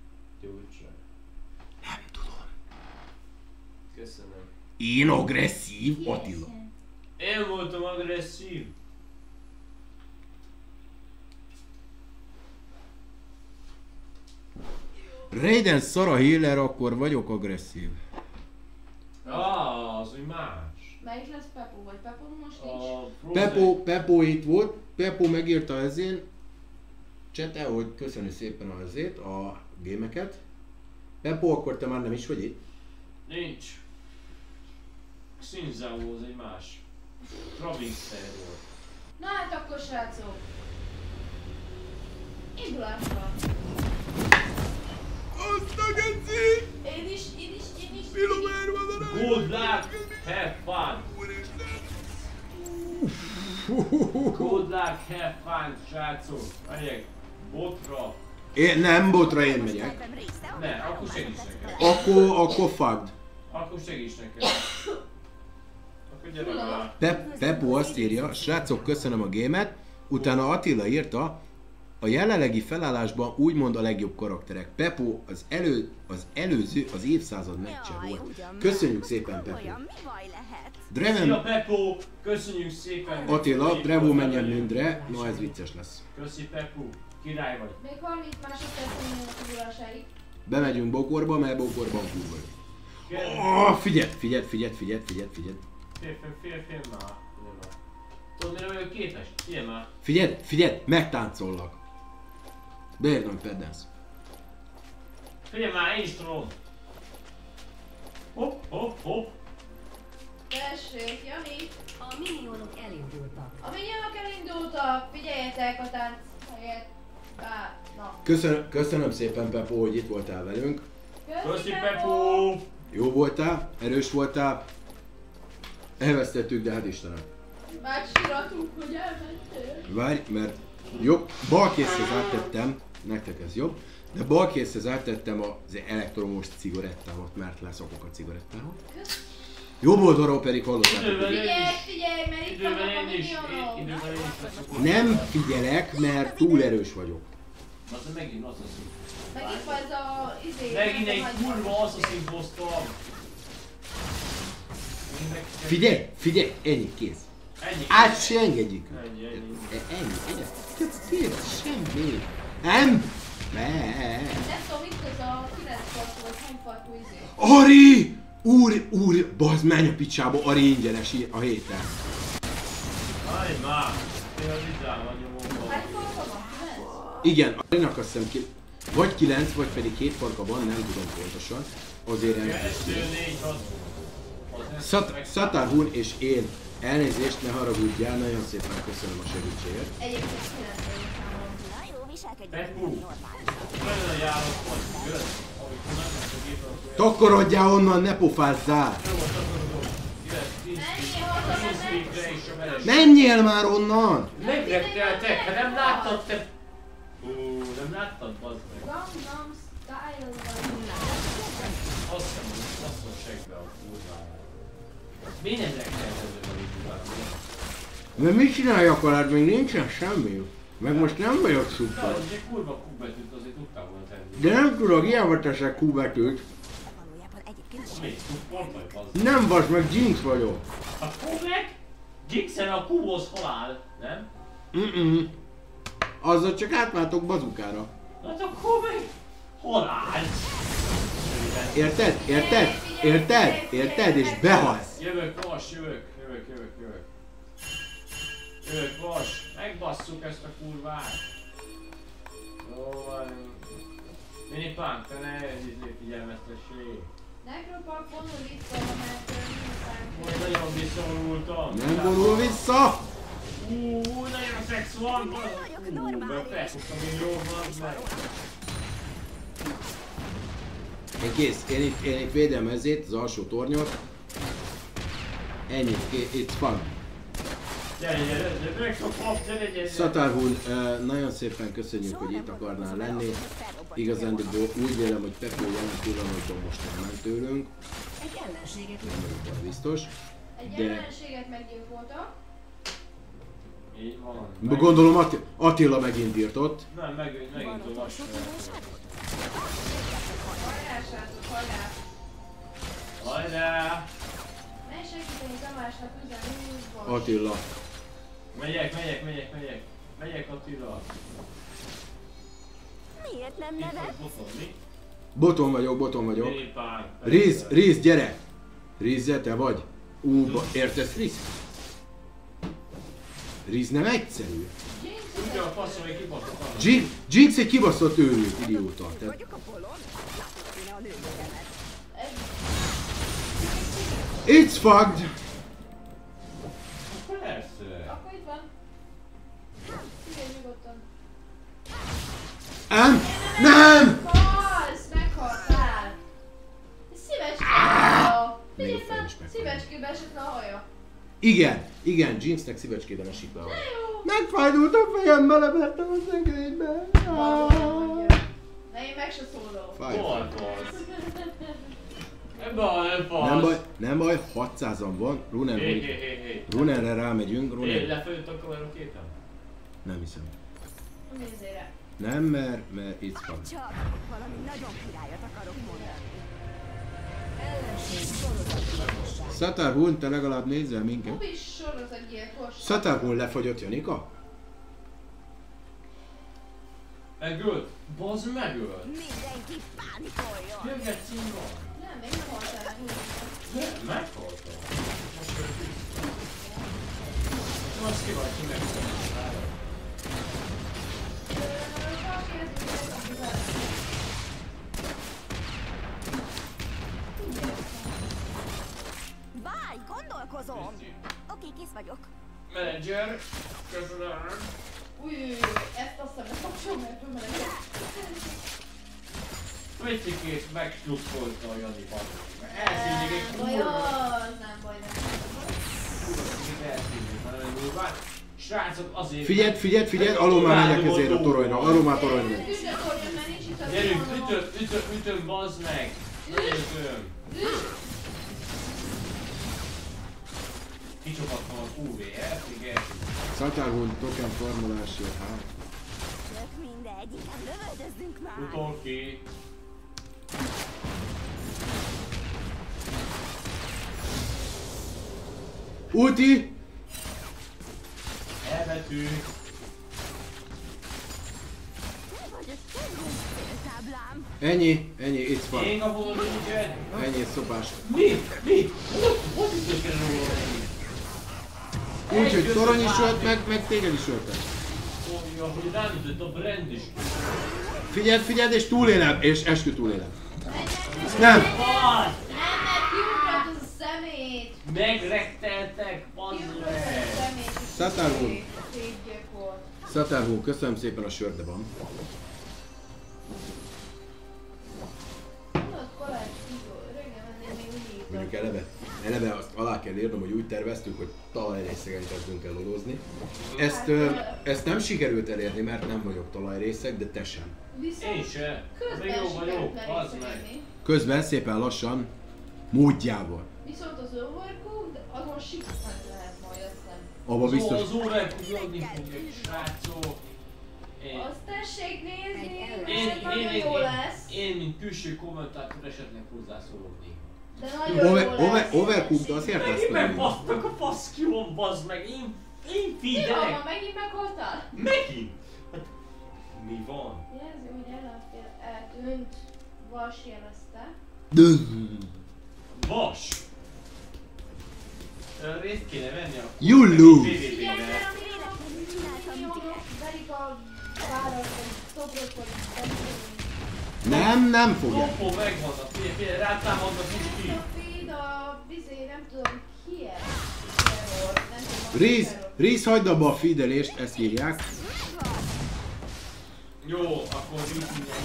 Nem tudom.
Köszönöm.
Én agresszív, Attila.
Én voltam agresszív.
Raiden szara healer, akkor vagyok agresszív.
Az úgy más.
Melyik lesz Pepo? Vagy Pepo most nincs?
Pepo itt volt, Pepo megírta ezén csete, hogy köszönjük szépen azért a gémeket. Pepo, akkor te már nem is vagy itt?
Nincs. Szinzáó, az egy más. Provincer volt.
Na hát akkor srácok. Indulásra.
Azt a geci!
Én is.
Pilomer van a
Good luck, have fun. Good luck, have fun, srácok. Megyek botra.
Nem botra, én megyek.
Ne, akkor segíts nekem.
Akkor fagd.
Akkor segíts nekem. Akkor gyere rá.
Pepo azt írja, srácok, köszönöm a gémet. Utána Attila írta, a jelenlegi felállásban úgymond a legjobb karakterek. Pepo az évszázad meccse volt. Köszönjük szépen, Pepo.
Szia Pepo! Köszönjük szépen!
Attila, Drevo menjen mindre. Na ez vicces lesz.
Köszi Pepo! Király vagy!
Még 30 másodperc minden a kivolásáig.
Bemegyünk Bokorba, mert Bokorban kurva. Figyeld!
Fél már. Tudod mire vagyok képes? Figyelj már!
Figyeld! Megtáncollak. Beérnem Peddance.
Figyelj már, én is tudom! Hopp!
Tessék, Jani!
A minionok elindultak.
A minionok elindultak, figyeljetek a tánc helyet. Na.
Köszönöm szépen, Pepo, hogy itt voltál velünk.
Köszi Pepo!
Jó voltál, erős voltál. Elvesztettük, de hát Istenem.
Megsiratunk, hogy elmentél.
Várj, mert jobb, bal kézhez áttettem, nektek ez jobb, de bal kézhez áttettem az elektromos cigarettámat, mert leszokok a cigarettámat. Jobb oldalról pedig hallottátok.
Figyelj, mert itt vannak a minionok.
Nem figyelek, mert túl erős vagyok.
Az megint az az.
Meg itt van ez a
Megint egy kurva asszaszint hoztam.
Figyelj, ennyi, kész.
Ennyi.
Át se engedjük.
Ennyi.
Kész, semmi. Nem.
Nem tudom, mit köz a 9 farkú vagy hányfarkú izé.
Ari! Úr, bazd, menj a picsába, Ari ingyenes a héten.
Állj már! Én az izzám vagy nyomomban.
Hány farka van? 9?
Igen, Arinak azt hiszem vagy 9, vagy pedig 2 farka van, nem tudom pontosan. Azért elkezdtem.
2, 4, 6.
Szatárhún és én. Elnézést, ne haragudjál, nagyon szépen köszönöm a segítséget.
Egyébként 9
Pepu! Nagyon a járat vagy, jössz? Amikor megmondsz a gépen, akkor...
Takarodjál onnan, ne pofázzál!
Jó, takarodom. Jössz,
Menjél már onnan!
Megrekteltek, hát nem láttad te... Nem láttad, bazd meg?
Gangnam Style
Azt sem mondom, basszol segbe a kurvára. Miért nem legfelelkező vagy itt utána?
Mert mit csináljak veled? Még nincsen semmi. Meg most nem vagyok
Na,
szuper.
hogy egy kurva Q betűt azért tudtál volna tenni.
De nem tudok, hiába teszek Q betűt.
Valójában egyébként sem.
Miért? Pont vagy, bazd.
Nem basd meg, Jinx vagyok.
A Q meg? Jinxen a Q-hoz halál, nem?
Azzal csak átváltok bazukára.
Hát a Q meg halál.
Érted? Érted? Érted? Érted? És behalsz.
Jövök, vas, jövök. Jövök, vas. Megbasszuk ezt a kurvát. Jó van. Minipánk, te ne figyelmeztessé.
Necropak vonul vissza, mert
Majd nagyon visszavonultam.
Nem vonul vissza!
Nagyon szex van! Felfogtam én jól van meg.
Én kész, én itt védem ezért, az alsó tornyot. Ennyit, it's fun.
Gyere, megkapom, gyere.
Szatárhún, nagyon szépen köszönjük, hogy itt akarnál lenni. Igazándiból úgy vélem, hogy Pepó jelen pillanatban most elment tőlünk.
Egy ellenséget
Nem vagyok benne biztos.
egy
De-
ellenséget meggyilkoltak.
Így van.
Gondolom Attila megint írtott.
Nem, megint a vas.
Hajrásátok, hajrá!
Hajrá!
Menj segíteni Tamásnak üzenni, Vas.
Attila.
Megyek Attila.
Miért nem
Itt
neved?
vagy boton, mi?
Boton vagyok.
Minipánk.
Riz, gyere! Rizze, te vagy? Értesz Riz? Riz nem egyszerű.
Tudja a faszom, hogy kibaszottam.
Jinx egy kibaszott őrült idióta. Tehát
Vagyok a polon? Látod kéne a nővéremet.
it's fucked!
Persze.
Akkor itt van. Figyelj nyugodtan.
Nem!
Halsz! Meghaltál! Szívecskében!
Még a
Figyelj
fejem
már,
is meghalni.
szívecskében esett a haja.
Igen, Jinxnek szívecskében esik le a haj.
Jó!
Megfájdult a fejem, belevertem a szekrénybe.
Ne, én meg se szólok.
Fáj.
Hol az? Nem fasz.
Nem baj, 600-an van.
Hé.
Runenre rámegyünk.
Hé,
Runen...
lefőtt a kamerokétem?
Nem hiszem.
Nézzére.
Nem, mert it's fun.
Csak valami nagyon királyat akarok mondani.
ellenség sorozatgyilkosság.
Szatárhún, te legalább nézzel minket.
Bobis sorozatgyilkos.
Szatárhún lefogyott Janika?
Megölt? Bazd megölt?
Mindenki pánikoljon!
Jövet cimba?
Nem, még nem haltál.
Nem, meghaltam. Most jött vissza. Most ki vagy, ki megszólál.
Várj, gondolkozom! Oké, kész vagyok.
Menedzser, köszönöm.
Új, ezt azt hiszem, kapcsolom, mert tömörek.
Picikét megsnukkolta a Jani bazd. Elszínjék egy
Baj,
kurva.
az nem baj, nem.
Picikét elszínjék, hanem durván. Srácok, azért...
Figyeld, alul már megyek ezért a toronyra, alul már toronyra megy.
Tüzsdetorjon, mert nincs itt a
Gyerünk,
toronyról.
ütöm, bazd meg! Ütöm! Kicsapattam a QV-et, igen.
Szatárhún token formulás jött, hát.
Tök mindegy, inkább lövöldözzünk már!
Utol ki.
Ulti!
Elvető.
Te vagy a kedvenc céltáblám!
Ennyi, it's fun.
Én kapom az ügyet.
Ennyi, szopás.
Mi? Hogy ütök el róla?
Úgyhogy torony is ölt meg téged is öltek.
Ja, hogy rám ütött a brand is.
Figyeld, és túlélem, és eskü túlélem.
Baj!
Nem!
Nem, mert kiugrott az a szemét.
Megrekteltek, bazd
Kiugrott az
meg!
a szemét. és
Szatárhún.
szétgyilkolt.
Szatárhún, köszönöm szépen a sördeban.
Tudod, Kolács Igor, régen mennél még úgy írtam.
Mondjuk eleve azt alá kell írnom, hogy úgy terveztük, hogy talajrészegen kezdünk el lolozni. Ezt nem sikerült elérni, mert nem vagyok talajrészek, de te sem.
Én sem.
Közben
De jó vagyok,
sikerült
az meg.
elérni.
Közben szépen lassan, módjával.
Viszont az overcooked, azon sikítani lehet majd, azt nem.
Abba biztos.
Az órák úgy adni fogják, srácok.
Azt tessék nézni,
Én,
mert nagyon jó lesz.
én, mint külső kommentátor esetleg hozzászólok néha.
De nagyon jó lesz.
Overcooked azért lesz
Megint
nem.
megbasztak a faszkion, bazd meg, én
Mi van,
figyelek.
ma megint meghaltál?
Megint? Hát, mi van?
Jelzi, hogy eltűnt. Vas jelezte.
Vas! Részt kéne venni a...
You lose!
Figyelj, mert a minionok verik a várat, vagy szobrot, vagy
Nem fogják.
Topo megvannak, figyelj, rátámadnak is ki.
a feed, a vizé, nem tudom ki ez. Terror, nem tudom.
Rész, hagyd abba a feedelést, ezt írják.
Jó, akkor Rész minden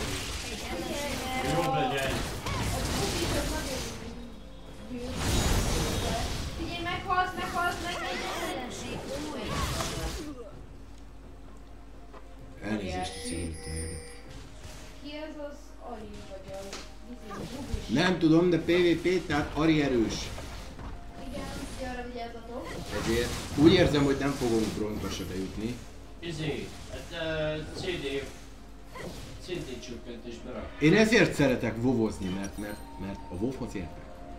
jobb legyen.
Figyelj, meghalsz.
Elnézést a címűtől.
Ki ez az Ari, vagy a Bubis?
Nem tudom, de PvP, tehát Ari erős.
Igen, ugye arra vigyázzatok.
Ezért úgy érzem, hogy nem fogunk bronzba se bejutni.
CD csökkentés berak.
Én ezért szeretek vovozni, mert a WoW-hoz értek.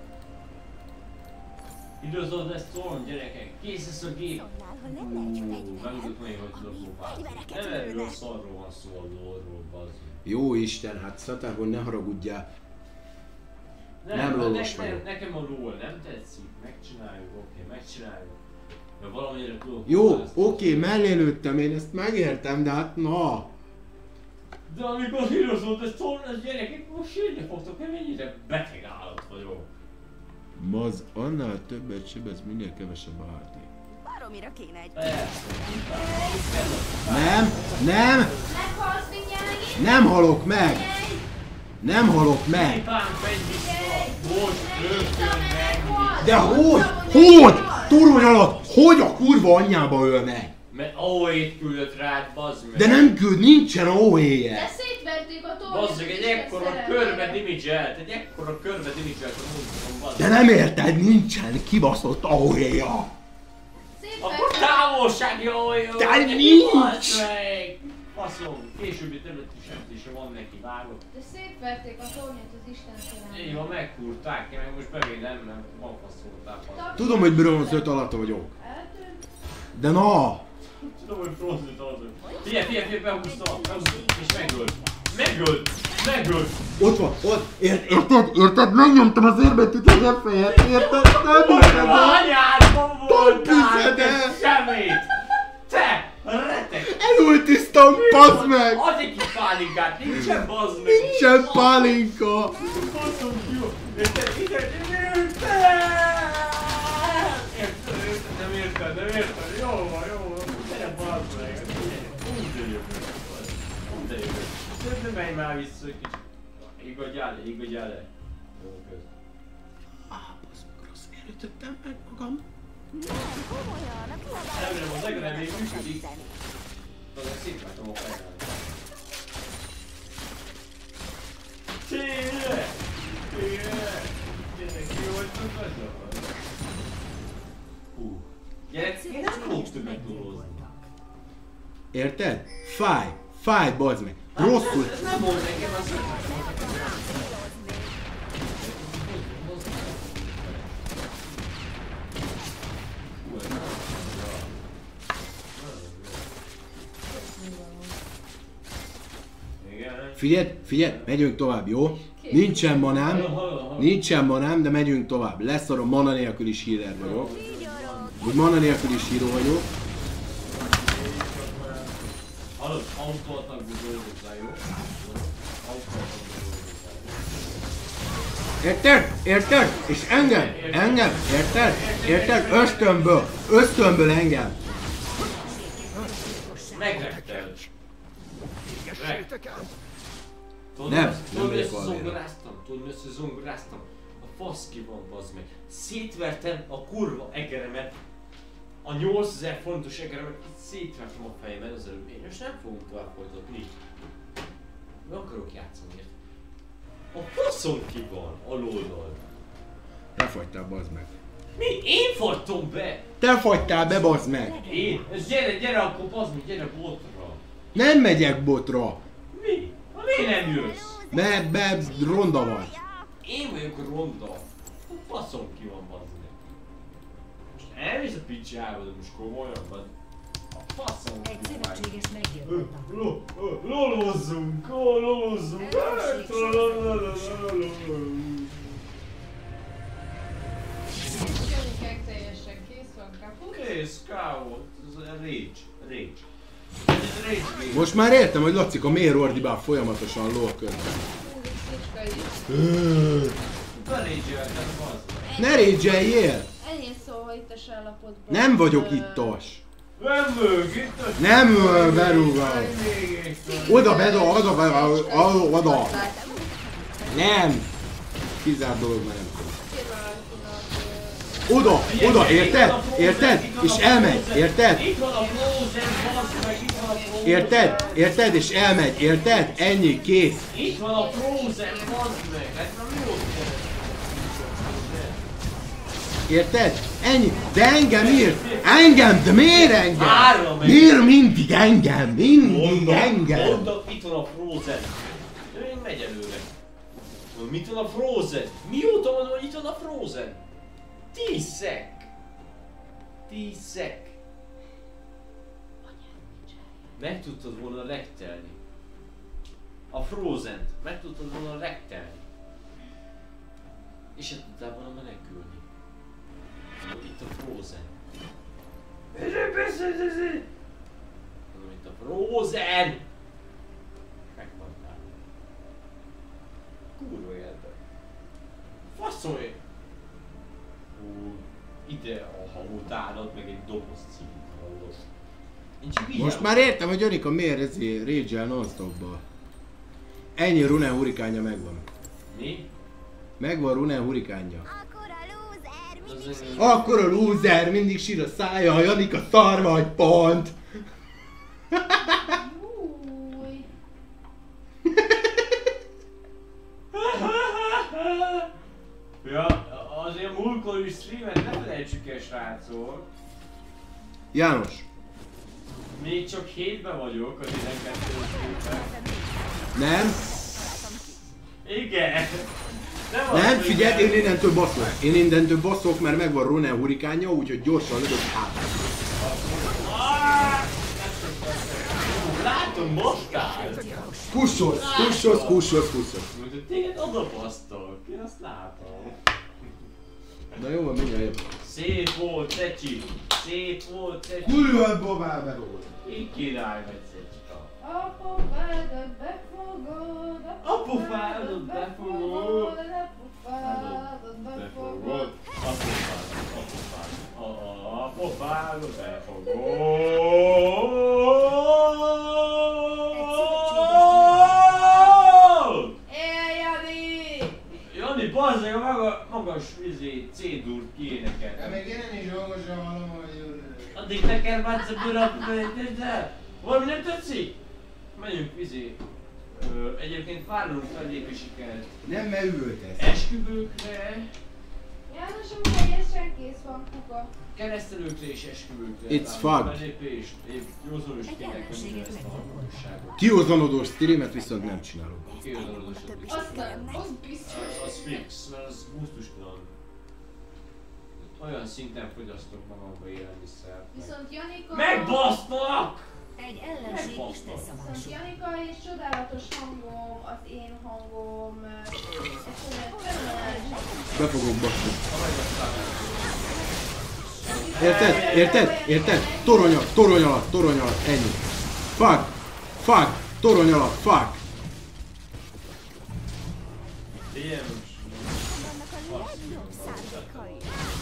Időzod ezt Storm, gyerekek, kész lesz a gép.
Szomnál, ha lenne egy
Nem tudok
fegyver,
még, hogy tudok lopázni.
fegyvereket
Nem erről
lőnek.
szarról van szó, a lore-ról, bazd.
Jó Isten, hát Szatárból ne haragudjál. Nem lolos vagyok.
Nekem a lore nem tetszik, megcsináljuk, oké, megcsináljuk. Mert valamire tudok
Jó,
lopázni.
oké, mellé lőttem, én ezt megértem, de hát na.
De amikor hírozott ezt Storm, ez gyerekek, most sírni fogtok, mert mennyire beteg állat vagyok.
Maz, annál többet sebez, minél kevesebb a HP.
Baromira kéne egy
Persze,
Nem,
Meghalsz mindjárt.
nem halok meg! Nem halok meg!
Pipám, menj vissza! Most rögtön meg!
De hogy? Torony alatt, hogy a kurva anyjába öl meg?
Mert AOE-t küldött rád, bazd meg!
De nem küld, nincsen
De
OE-je!
szétverték a tornyot.
Bazzeg, egy ekkora körbe damage-elt, a monstrom, bazd
De
meg.
nem érted, nincsen kibaszott AOE-ja!
Akkor távolsági AOE-ja!
De
neki,
nincs!
bazd meg! Faszom, későbbi területi septése van neki, vágott.
De szétverték a tornyot az Isten szerelmét.
Így van, megkúrták, én meg most bevédem, mert van faszolták.
Tudom, hogy bronz 5 alatt vagyok.
Eltűnt.
De na!
Tudom, hogy frozen az. Figyelj, behúztam, és megölt!
Ott van, ott! Érted? Megnyomtam az érbetűt az F-et, érted? Nem érted?
Anyádban voltál,
Pizd
te
el!
szemét! Te! Retek!
Elultiztam, bazd meg!
Adj egy kis pálinkát, nincsen bazd meg!
Nincsen pálinka!
Faszom jó! Érted? Nem érted, jó van, gyere bazd meg! Úgy de jövök. Szerintem menj már vissza egy kicsit. Igodj el! Jó, kösz.
Bazd meg, rossz elütöttem meg magam.
Nem, komolyan, a kiabálás
Remélem, az legalább még
nem
működik.
segíteni.
Azért szétvágtam a fejlát. Tényleg! Gyerek, ki voltunk azzal? Gyerek, én nem fogok többet dolgozni.
Érted? Fáj, bazd meg. Rosszul.
Ez nem volt nekem az
Figyelj, megyünk tovább, jó? Nincsen manám, de megyünk tovább. Leszarom, mana nélkül is healer vagyok. Úgy mana nélkül is híró vagyok.
Hallod, autóatakból dolgozzál, jó?
Érted? És engem? Érted? Ösztönből engem.
Megrekted.
Nem
Tudod,
vagyok arra.
összezongoráztam. A fasz ki van, bazd meg. Szétvertem a kurva egeremet. A 8000 fontos egeremet szétvertem a fejemet az előbb. Én most nem fogunk tovább folytatni. Nem akarok játszani, érted? A faszom ki van a loldal.
Te fagytál, bazd meg.
Mi? Én fagytom be?
Te fagytál be, bazd meg!
Én? Gyere akkor bazd meg, gyere botra.
Nem megyek botra!
Mi? Miért nem jössz?
Be ronda vagy.
Én vagyok a ronda. A faszom ki van, bazd meg. Most elmész a picsába, de most komolyan van. A faszom
Egy
ki van.
szövetséges meggyilkoltak.
Lolozzunk, lolozzunk.
Gyerekek teljesen kész van, kaput.
Kész, káó. Ez a rage.
Most már értem, hogy Lacika miért ordibál folyamatosan lol közben.
Szicska is.
Berégyeltem, bazd meg.
Ne rage-eljél!
Ennyi szó, itt a állapotban.
Nem vagyok ittas.
Nem mög, itt a...
Nem berúgál. Oda, oda. Nem. Kizárt dolog, mert nem tudom. Oda, érted? Érted? És elmegy, érted?
Itt van a Frozen, bazd meg, itt van a Frozen.
Érted? És elmegy, érted? Ennyi, kész.
Itt van a Frozen, bazd meg. Hát már mióta
Érted? Ennyi. De engem miért? Engem, de miért engem?
Várja meg.
Miért mindig engem? Mindig engem.
Mondom, itt van a Frozen. Ő még megy előre. Mondom, itt van a Frozen. Mióta mondom, hogy itt van a Frozen? 10 szek. Meg tudtad volna rektelni. A Frozen-t meg tudtad volna rektelni. És se tudtál volna menekülni. Itt a Frozen. Mondom, itt a Frozen! Megmondtál. Kurva életben. Faszolj! Ide a hamutádat, meg egy doboz címit hallos.
Most már értem, hogy Janika miért rage-el non-stopba. Ennyi Rune hurikánja megvan.
Mi?
Megvan Rune hurikánja.
Akkor a loser mindig
Akkor a loser mindig sír a szája, ha Janika szar vagy, pont!
Új.
Ja, azért múltkor is streamet ne felejtsük el, srácok.
János,
Még csak 7-ben vagyok a 12 streamben.
nem?
Igen.
Nem, figyeld, én innentől baszok. Mert megvan Rune hurikánja, úgyhogy gyorsan lövök át.
Látom, mozgál!
Kussolsz.
Mondta, téged oda basztok, én azt látom.
Na jó, van, mindjárt jövök.
Szép volt, Cecsi!
Kurva bobál belőle.
Így király vagy, Cecska.
A pofádat befogod,
A pofádat befogod. A pofádat befogod.
Jani!
Jani, bazzeg, a magas C-durt kiénekelt.
De még én is hangosan hallom, hogy...
Addig teker bátsz a bőrap, de valami nem tetszik? Menjünk egyébként várunk fellépéseket
Nem, mert üvöltesz.
esküvőkre,
János, amúgy teljesen kész van, kuka.
keresztelőkre és esküvőkre.
It's
várunk
fucked.
fellépést, épp józanúsként könyvre ezt a hangosságot.
Kiózanodós streamet viszont nem csinálok.
Kiózanodós az biztos.
Aztán, az biztos.
Az fix, mert az gusztustalan. Olyan szinten fogyasztok magamba élelmiszert.
Viszont Janika...
Megbasztak!
Egy ellenség is tesz a
Viszont
másik.
Janika és csodálatos hangom, az én hangom...
Be fogok basni.
Érted?
Érted? Torony alatt, ennyi. Fuck, torony alatt, fuck.
Ilyen
vannak a legjobb szándékai.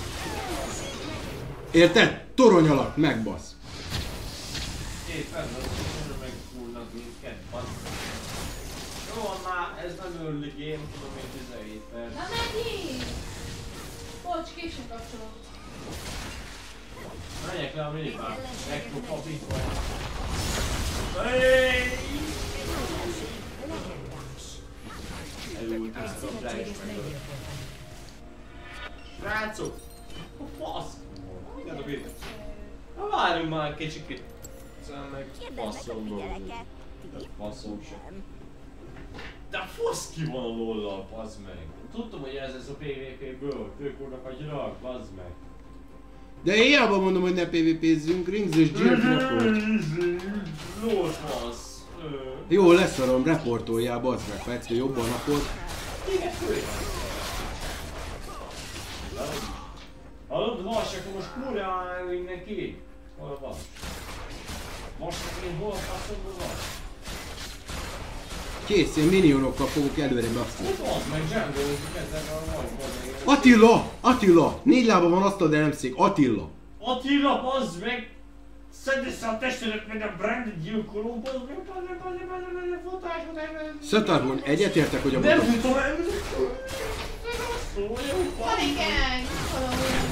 Érted? Torony alatt, megbasz.
éppen az megfúrnak minket, basszus. Jó van már, ez nem early game, tudom én 17 perc.
Na menjünk! későn kapcsolódott.
Menjek le a minipán. Elektropapi. Elújtoztam a flash meg. Srácok! A fasz! Mindjárt a bét. Na várjunk már kicsikét. Szóval meg faszom dolgozik. Faszom sem. De a fasz ki van a lollal, bazd meg. Tudtam, hogy ez lesz a PvP-ből. Ők úrnak a gyrak, bazd meg.
De én hiába mondom, hogy ne PvP-zzünk, Rings és Jill report.
Lord fasz.
Jó, leszarom, reportoljál, bazd meg, ha egyszer jobban akkor...
Hallod, vassak, most kurva mindenki. Hol van? Most én hol faszomban van?
Kész, én minionokkal fogok előre baszni.
Ott van, meg Django-zik ezzel a vagy.
Attila! Attila! 4 lába van asztal, de nem szék. Attila!
Attila, bazd meg! Szedd össze a testedet, meg a branded gyilkoló, bazd meg, fotás.
Szatárban egyetértek, hogy a
Nem
mutat...
tudom el...
Harigány! Valahol.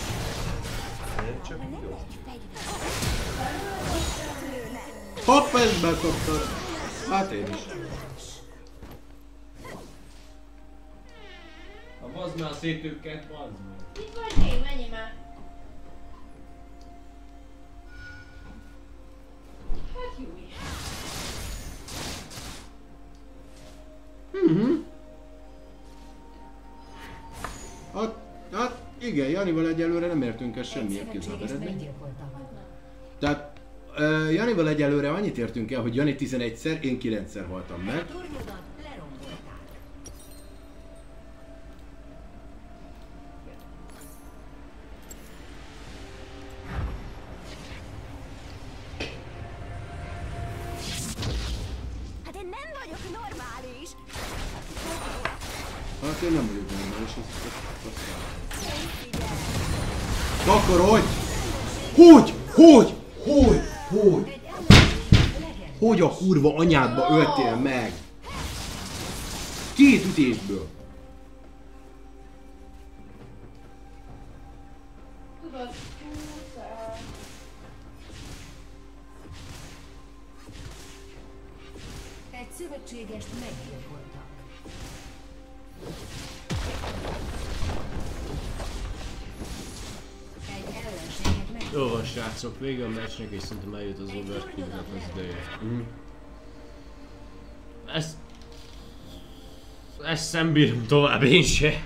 Hopp, ezt beszoptad! Hát én is.
Bazd meg a szétőket, bazd meg.
Itt vagy még, menjél már. Hát jó is.
Hát igen, Janival egyelőre nem értünk el semmilyen
Egy szövetséges
kizárólag.
meggyilkoltak.
Tehát Janival egyelőre annyit értünk el, hogy Jani 11-szer, én 9-szer haltam meg.
Turnyudat lerombolták.
Hát én nem vagyok normális.
Hát én nem vagyok normális, takarodj! Hogy? Hogy? Hogy? Hogy? Hogy a kurva anyádba öltél meg? 2 ütésből.
Tudod, húszál.
Egy szövetségest meggyilkoltak. Egy ellenséget meggyilkoltak.
Jó van srácok, vége a meccsnek és szerintem eljött az overkill-nek az ideje. Ezt nem bírom tovább én se.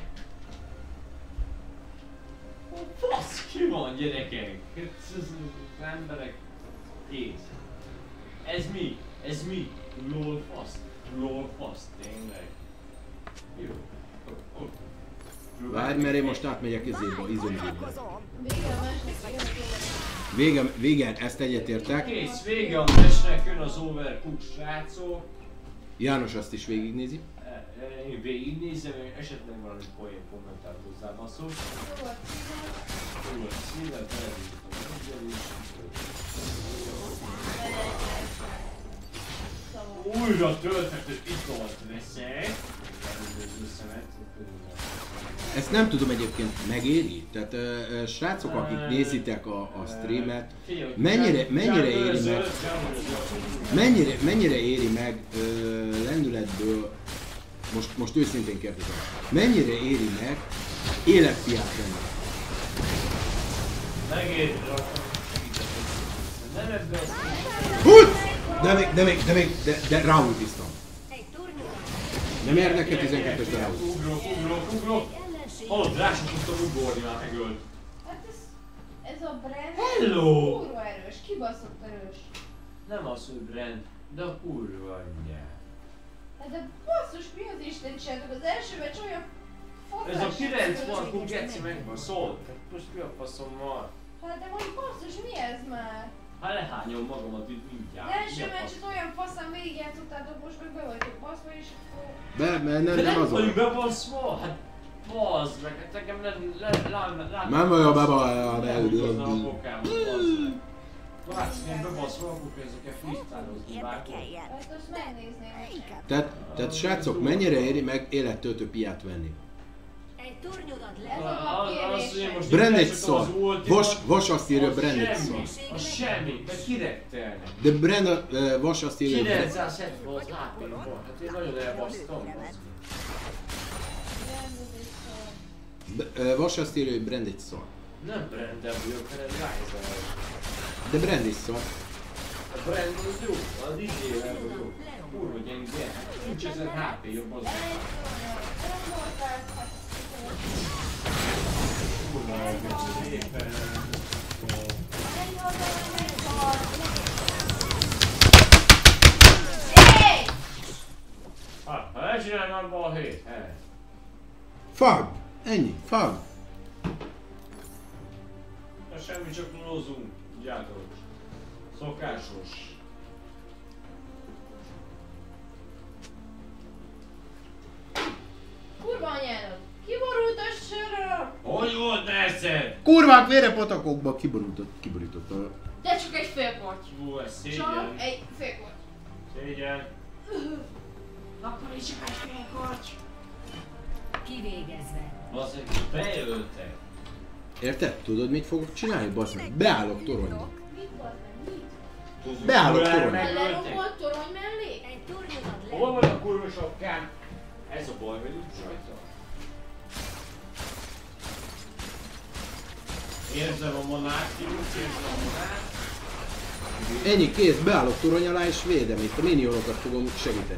Fasz ki van, gyerekek? Az emberek... Kész. Ez mi? Ez mi? LOL fasz. LOL fasz, tényleg. Jó.
Várj, mert én most átmegyek izébe, izomzébe.
Vége a másnak.
Vége, ezt egyetértek.
Kész, vége a meccsnek, jön az overcook, srácok.
János azt is végignézi.
Én végignézem, esetleg valami poén kommentárt hozzá baszol. Jó, szívvel felhívtam a újra tölthető italt veszek.
Ezt nem tudom egyébként, megéri? Tehát srácok, akik nézitek a streamet, mennyire éri meg lendületből, most őszintén kérdezem, mennyire éri meg életpiát venni?
Megéri, nem ebből
De ráultiztam. Nem érdekel 12-es ráult.
Ugrok. Hallod, rá sem tudtam ugorni, már megölt.
Hát ez a brand...
Hello!
Kurva erős, kibaszott erős.
Nem az, hogy brand, de a kurva anyját.
Hát de basszus, mi az Isten csináltuk? Az első meccs olyan faszás.
Ez a 9 markú geci megbaszolt. Most mi a faszom van?
Hát de mondjuk basszus, mi ez már?
Hát lehányom magamat itt mindjárt.
Az első meccset olyan faszán végigjátszottátok, most meg be vagytok baszva és akkor...
De
Nem az
vagyunk
olyan.
bebaszva? Hát bazd meg, hát nekem
Nem olyan bebaszva.
Látsz, én bebaszva, akkor kezdek freestylozni bárhol.
Hát azt megnézném.
Tehát srácok, mennyire éri meg élettöltő piát venni?
Egy tornyodat
Ez
le.
a kérés.
Branded Vas azt írja Branded Son.
Az semmi, de kirektelnek.
De Vas azt írja,
970 volt HP-n volt, hát én nagyon elbasztam.
Vas azt írja, hogy Branded Son.
Nem Brandon vagyok, hanem Ryzer.
De Branded Son.
A Brand az jó, az izével jó. Kurva gyenge. Nincs ezen HP jobb az. Kurva szépen. Ha elcsinálnám abban a hét,
Fag! Ennyi, fag!
semmi, csak lózunk, gyátok. Szokásos.
Kurva anyának! Kiborult a söröm!
Hogy volt eszed?
Kurvák vére patakokba kiborított a...
De csak egy fél korty.
Hú, ez szégyen.
Csak egy fél korty.
Szégyen.
Akkor is csak egy fél korty.
Kivégezve.
Azért beöltek.
Érted? Tudod mit fogok csinálni? Bazd meg, beállok toronyba.
Mit volt meg? Mit?
Beállok toronyba.
Lerombolt torony mellé?
Egy tornyodat le.
Hol van a kurva sapkám? Ez a baj velük sajta. Érzem a monátius, érzem a monát.
Ennyi, kész, beállok torony alá és védem. Itt a minionokat fogom segíteni.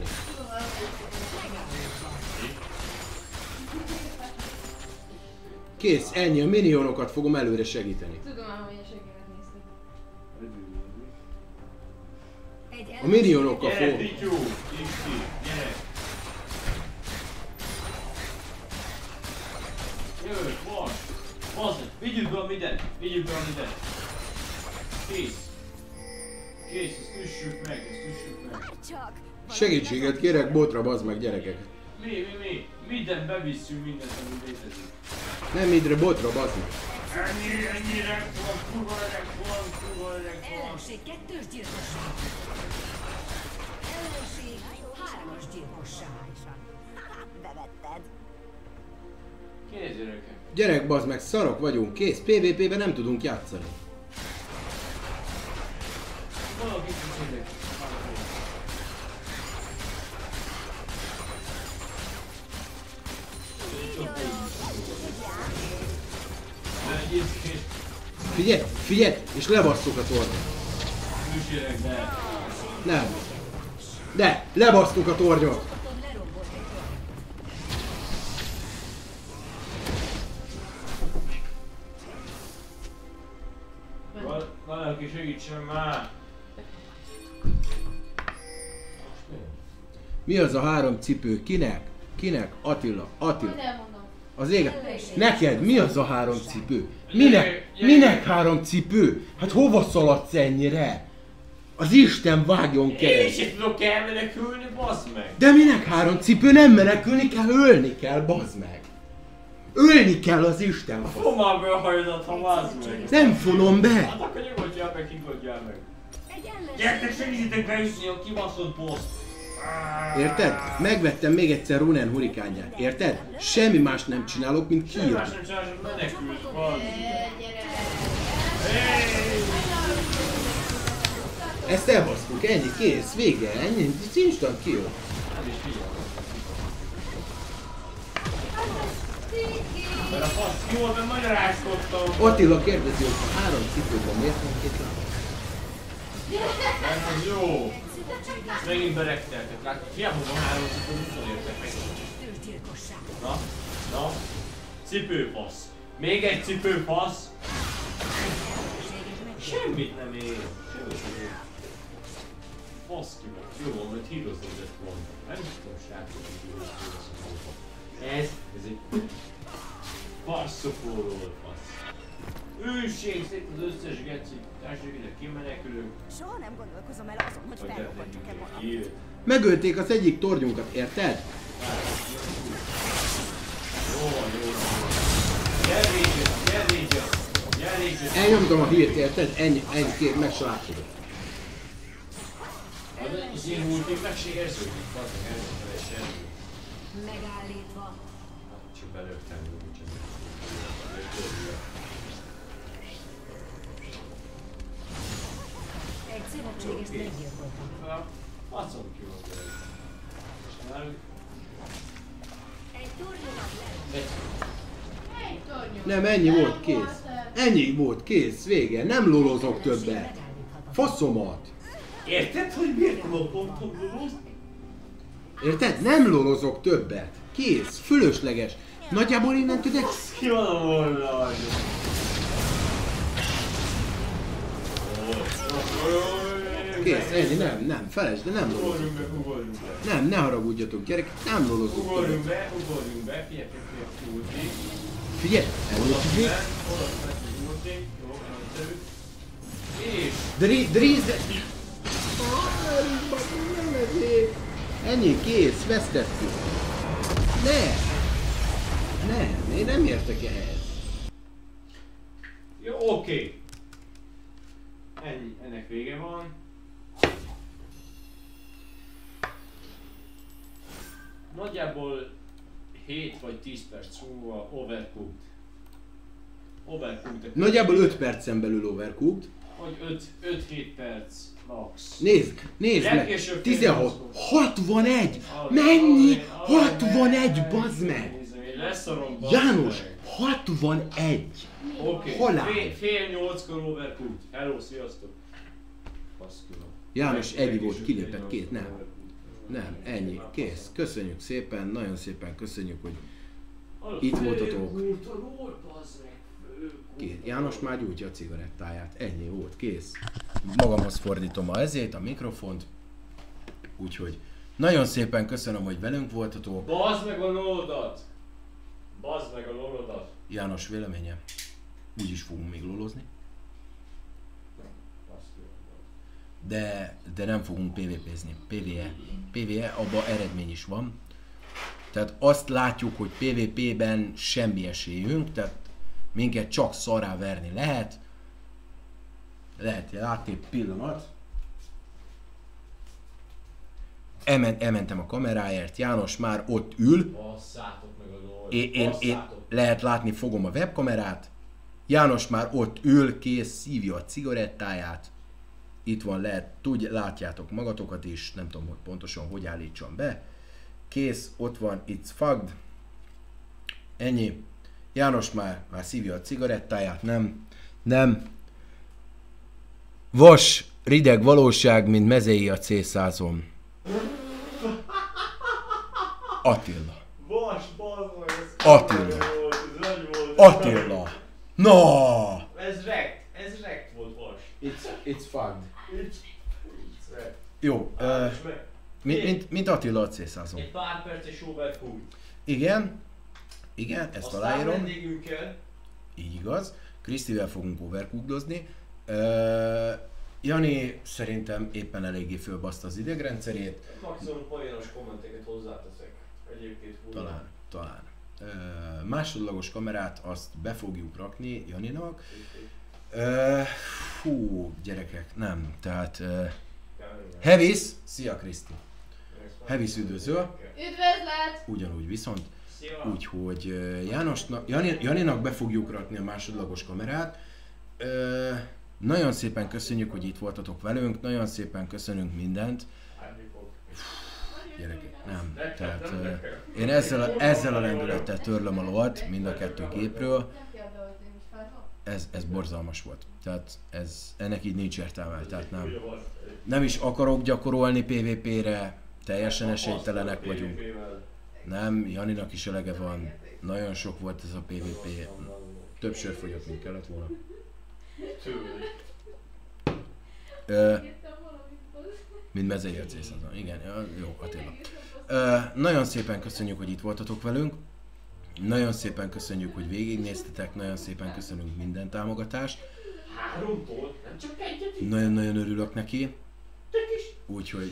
Kész, ennyi, a minionokat fogom előre segíteni.
Tudom már, hogy a segélyet néztem.
A minionokkal
Gyere,
fogom...
Pityú! Kicsi, gyere! Jöjj, most! Bazd, vigyük be a mindent! Vigyük be a mindent! Kész! Kész, ezt üssük meg,
Csak.
Segítséget kérek, botra, bazd meg, gyerekek.
Mi? Mindent bevisszünk, mindent, ami létezik.
Nem idre, botra, bazd meg.
Ennyire van, kurva öreg van.
Ellenség kettős gyilkosság. Ellenség hármas gyilkosság.
Bevetted.
Kész, gyerekek.
Gyerek, bazd meg, szarok vagyunk, kész. PvP-ben nem tudunk játszani.
Valaki kicsit.
Figyelj, és lebasszuk a tornyot.
Küsérek be.
Nem. De, lebasztuk a tornyot.
Valaki segítsen már.
Mi az a 3 cipő? Kinek? Attila.
Majd elmondom.
Az éget. Neked mi az a 3 cipő? Minek 3 cipő? Hát hova szaladsz ennyire? Az Isten vágjon
Én
keresztül.
is tudok elmenekülni, bazd meg!
De minek 3 cipő? Nem menekülni kell, ölni kell, bazd meg. Ölni kell az Isten.
Fog már be a hajadat, ha bazd meg!
Nem fonom be.
Hát akkor nyugodjál meg, kigodjál meg! Gyertek, segítsetek beütni a kibaszott boss!
Érted? Megvettem még egyszer Runen hurikánját. Érted? Semmi más nem csinálok, mint
Semmi más
kiírni.
nem csinálsz, hogy menekülsz, bazd!
Gyere!
Ezt elbasztuk, ennyi, kész, vége, ennyi, instant kill.
Nem is figyelj. Mert a fasz jól bemagyarázkodtam.
Attila kérdezi, hogy a 3 cipőben miért van 2 láb?
Nem, az jó. Megint berekteltek, látod? Hiába van 3 cipő, úgyhogy értek meg. Na? Cipőfasz. Még egy cipőfasz. Semmit nem ér. Semmit nem ér. Fasz ki van. Jó van, mert híroznod ezt volna. Nem tudom, srácok, hogy híroznod. Ez egy farszopó fasz. Ősség szét az összes geci. Társadalmi ide kimenekülünk.
Soha nem gondolkozom el azon, hogy felrobbantjuk-e valamit.
Megölték az egyik tornyunkat, érted?
Jó van. Gyere Rachel.
Elnyomtam a hírt, érted? Ennyi, két, meg se látod.
Az én ultim meg se érződik, bazd meg, semmi.
Megállítva.
Csak belőttem, hogy csak
Egy szövetséges meggyilkoltak.
Faszom ki volt el.
Egy tornyomat le.
Egy tornyú.
Nem, ennyi volt, kész. Ennyi volt, kész, vége. Nem lolozok többet. Faszomat.
Érted, hogy miért nem a ponton lulózni?
Érted? Nem lolozok többet. Kész, fölösleges. Nagyjából innentől de...
Ki van a volna?
Kész, ennyi, nem, felejtsd, de nem lolozok.
Ugorjunk be, ugorjunk be.
Nem, ne haragudjatok, gyerek, nem lolozok
Ugorjunk
többet.
be, figyelj, ulti.
Figyelj, előfigyelj.
Oda fent ulti, jó, nagyszerű. És...
Dríz! Ennyi, kész, vesztettük. Nem, én nem értek ehhez.
Jó, oké. Ennyi, ennek vége van. Nagyjából 7 vagy 10 perc múlva Overcooked. Overcooked.
Nagyjából 5 percen belül overcooked.
Vagy 5-7 perc max.
Nézd meg!
Legkésőbb
16! 61! Mennyi? 61, bazd meg!
Leszarom,
János! 61!
Oké,
Halál!
fél 8-kor Overcooked. Hello, sziasztok! Baszkülön.
János, Eddie volt, kilépett két, nem, ennyi, kész. Köszönjük szépen, nagyon szépen köszönjük, hogy itt voltatok. Két. János már gyújtja a cigarettáját, ennyi volt, kész. Magamhoz fordítom a ezét, a mikrofont. Úgyhogy nagyon szépen köszönöm, hogy velünk voltatok.
Bazd meg a lolodat! Bazd meg a lolodat!
János véleménye? Úgyis fogunk még lolozni. De nem fogunk PvP-zni. PvE, abban eredmény is van. Tehát azt látjuk, hogy PvP-ben semmi esélyünk, tehát minket csak szarrá verni lehet. Lehet látni egy pillanat. Elmentem a kameráért, János már ott ül.
Basszátok meg a lolodat!
Én lehet látni, fogom a webkamerát. János már ott ül, kész, szívja a cigarettáját. Itt van, látjátok magatokat is, nem tudom, hogy pontosan hogy állítsam be. Kész, ott van, it's fucked. Ennyi. János már szívja a cigarettáját, nem. Vas, rideg valóság, mint mezei a C100-on. Attila.
Vas, bazd meg, ez
Attila.
volt.
Attila. No!
Ez rekt volt, Vas.
It's fucked.
It's rekt.
Jó, mint Attila a C100-on.
Egy pár perc és Overcooked.
Igen, ezt
Aztán
aláírom.
vendégünkkel.
Így igaz. Krisztivel fogunk overcookedozni. Jani szerintem éppen eléggé fölbaszta az idegrendszerét.
Maximum poénos kommenteket hozzáteszek. Egyébként fújja.
Talán. Másodlagos kamerát azt be fogjuk rakni Janinak. Gyerekek, nem. Tehát... Hevis! Szia Kriszti! Hevis üdvözöl!
Üdvözlet!
Ugyanúgy viszont.
Szia!
Úgyhogy Janinak be fogjuk rakni a másodlagos kamerát. Nagyon szépen köszönjük, hogy itt voltatok velünk, nagyon szépen köszönünk mindent. Gyerekek, nem. Tehát én ezzel a lendülettel törlöm a lovat mind a kettő gépről. Ez borzalmas volt. Tehát ennek így nincs értelme. Tehát nem is akarok gyakorolni PvP-re, teljesen esélytelenek vagyunk. Nem, Janinak is elege van. Nagyon sok volt ez a PvP. Több sör fogyott, mint kellett volna. Mint mezei a C100-on. Igen, jó, Attila. Nagyon szépen köszönjük, hogy itt voltatok velünk. Nagyon szépen köszönjük, hogy végignéztetek. Nagyon szépen köszönünk minden támogatást.
3-tól, nem csak egyet.
Nagyon-nagyon örülök neki. Úgyhogy...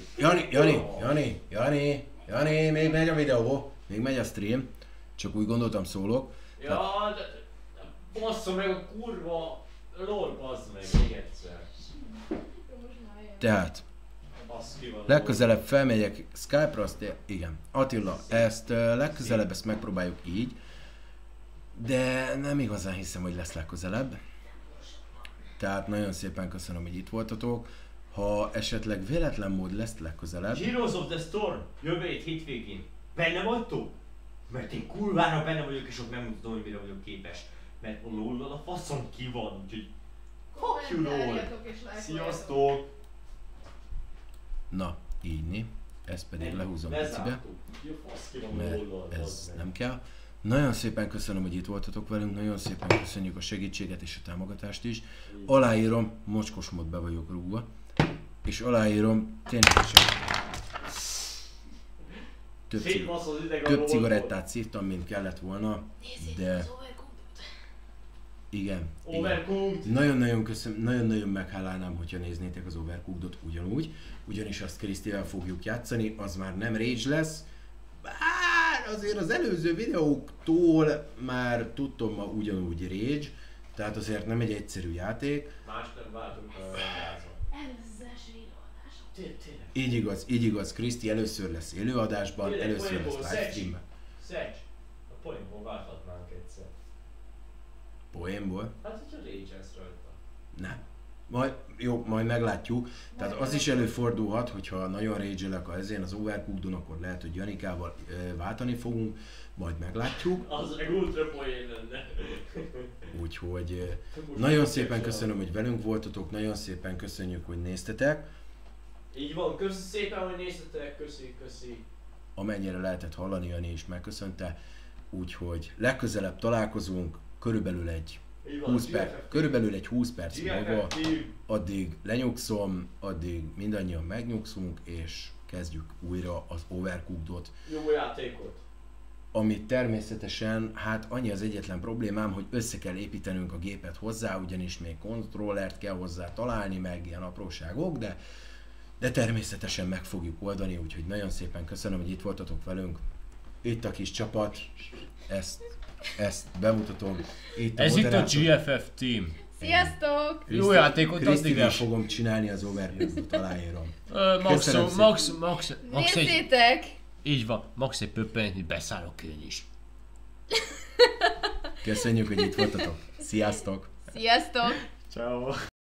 Jani, még megy a videó. Még megy a stream. Csak úgy gondoltam szólok.
Ja, de bassza meg a kurva lol, bazd meg, még egyszer.
Tehát... Legközelebb felmegyek Skype-ra, azt igen. Attila, ezt legközelebb ezt megpróbáljuk így, de nem igazán hiszem, hogy lesz legközelebb. Tehát nagyon szépen köszönöm, hogy itt voltatok. Ha esetleg véletlen mód lesz legközelebb...
Heroes of the Storm, jövő hétvégén. Benne vagytok? Mert én kurvára benne vagyok, és ott megmutatom, hogy mire vagyok képes. Mert a LOL-nal a faszom ki van, úgyhogy... Fuck you LOL! Sziasztok!
Na, így. Ezt pedig lehúzom picibe, mert ez nem kell. Nagyon szépen köszönöm, hogy itt voltatok velünk, nagyon szépen köszönjük a segítséget és a támogatást is. Aláírom, mocskosmot be vagyok rúgva, és aláírom ténylegesen. Több cigarettát szívtam, mint kellett volna, de... Igen. Nagyon-nagyon meghálálnám, hogyha néznétek az Overcookedot ugyanúgy, ugyanis azt Krisztivel fogjuk játszani, az már nem Rage lesz. Bár azért az előző videóktól már tudtam ma ugyanúgy Rage, tehát azért nem egy egyszerű játék.
Más nem váltunk a rázon.
Így igaz, Kriszti először lesz élőadásban, először lesz livestreamben.
Szecs, a poénból válthatnánk egyszer.
Poénból?
Hát, hogyha Rage lesz rajta.
Nem. Majd meglátjuk. Tehát az is előfordulhat, hogyha nagyon rage-elek az Overcookedon, akkor lehet, hogy Janikával váltani fogunk, majd meglátjuk.
Az meg ultra poén lenne.
Úgyhogy nagyon szépen köszönöm, hogy velünk voltatok, nagyon szépen köszönjük, hogy néztetek.
Így van, köszi szépen, hogy néztetek, köszi.
Amennyire lehetett hallani, Jani is megköszönte. Úgyhogy legközelebb találkozunk, körülbelül egy 20 perc múlva, addig lenyugszom, addig mindannyian megnyugszunk, és kezdjük újra az Overcookedot.
Jó játékot!
Amit természetesen, hát annyi az egyetlen problémám, hogy össze kell építenünk a gépet hozzá, ugyanis még kontrollert kell hozzá találni, meg ilyen apróságok, de természetesen meg fogjuk oldani, úgyhogy nagyon szépen köszönöm, hogy itt voltatok velünk. Itt a kis csapat, ezt bemutatom.
Ez itt a GFF team.
Sziasztok!
Jó játékot addig
Krisztivel
is.
fogom csinálni az Overcookedot, aláírom.
Max egy...
Nézzétek!
Így van, max egy pöppenyt, hogy beszállok én is.
Köszönjük, hogy itt voltatok. Sziasztok!
Sziasztok!
Ciao.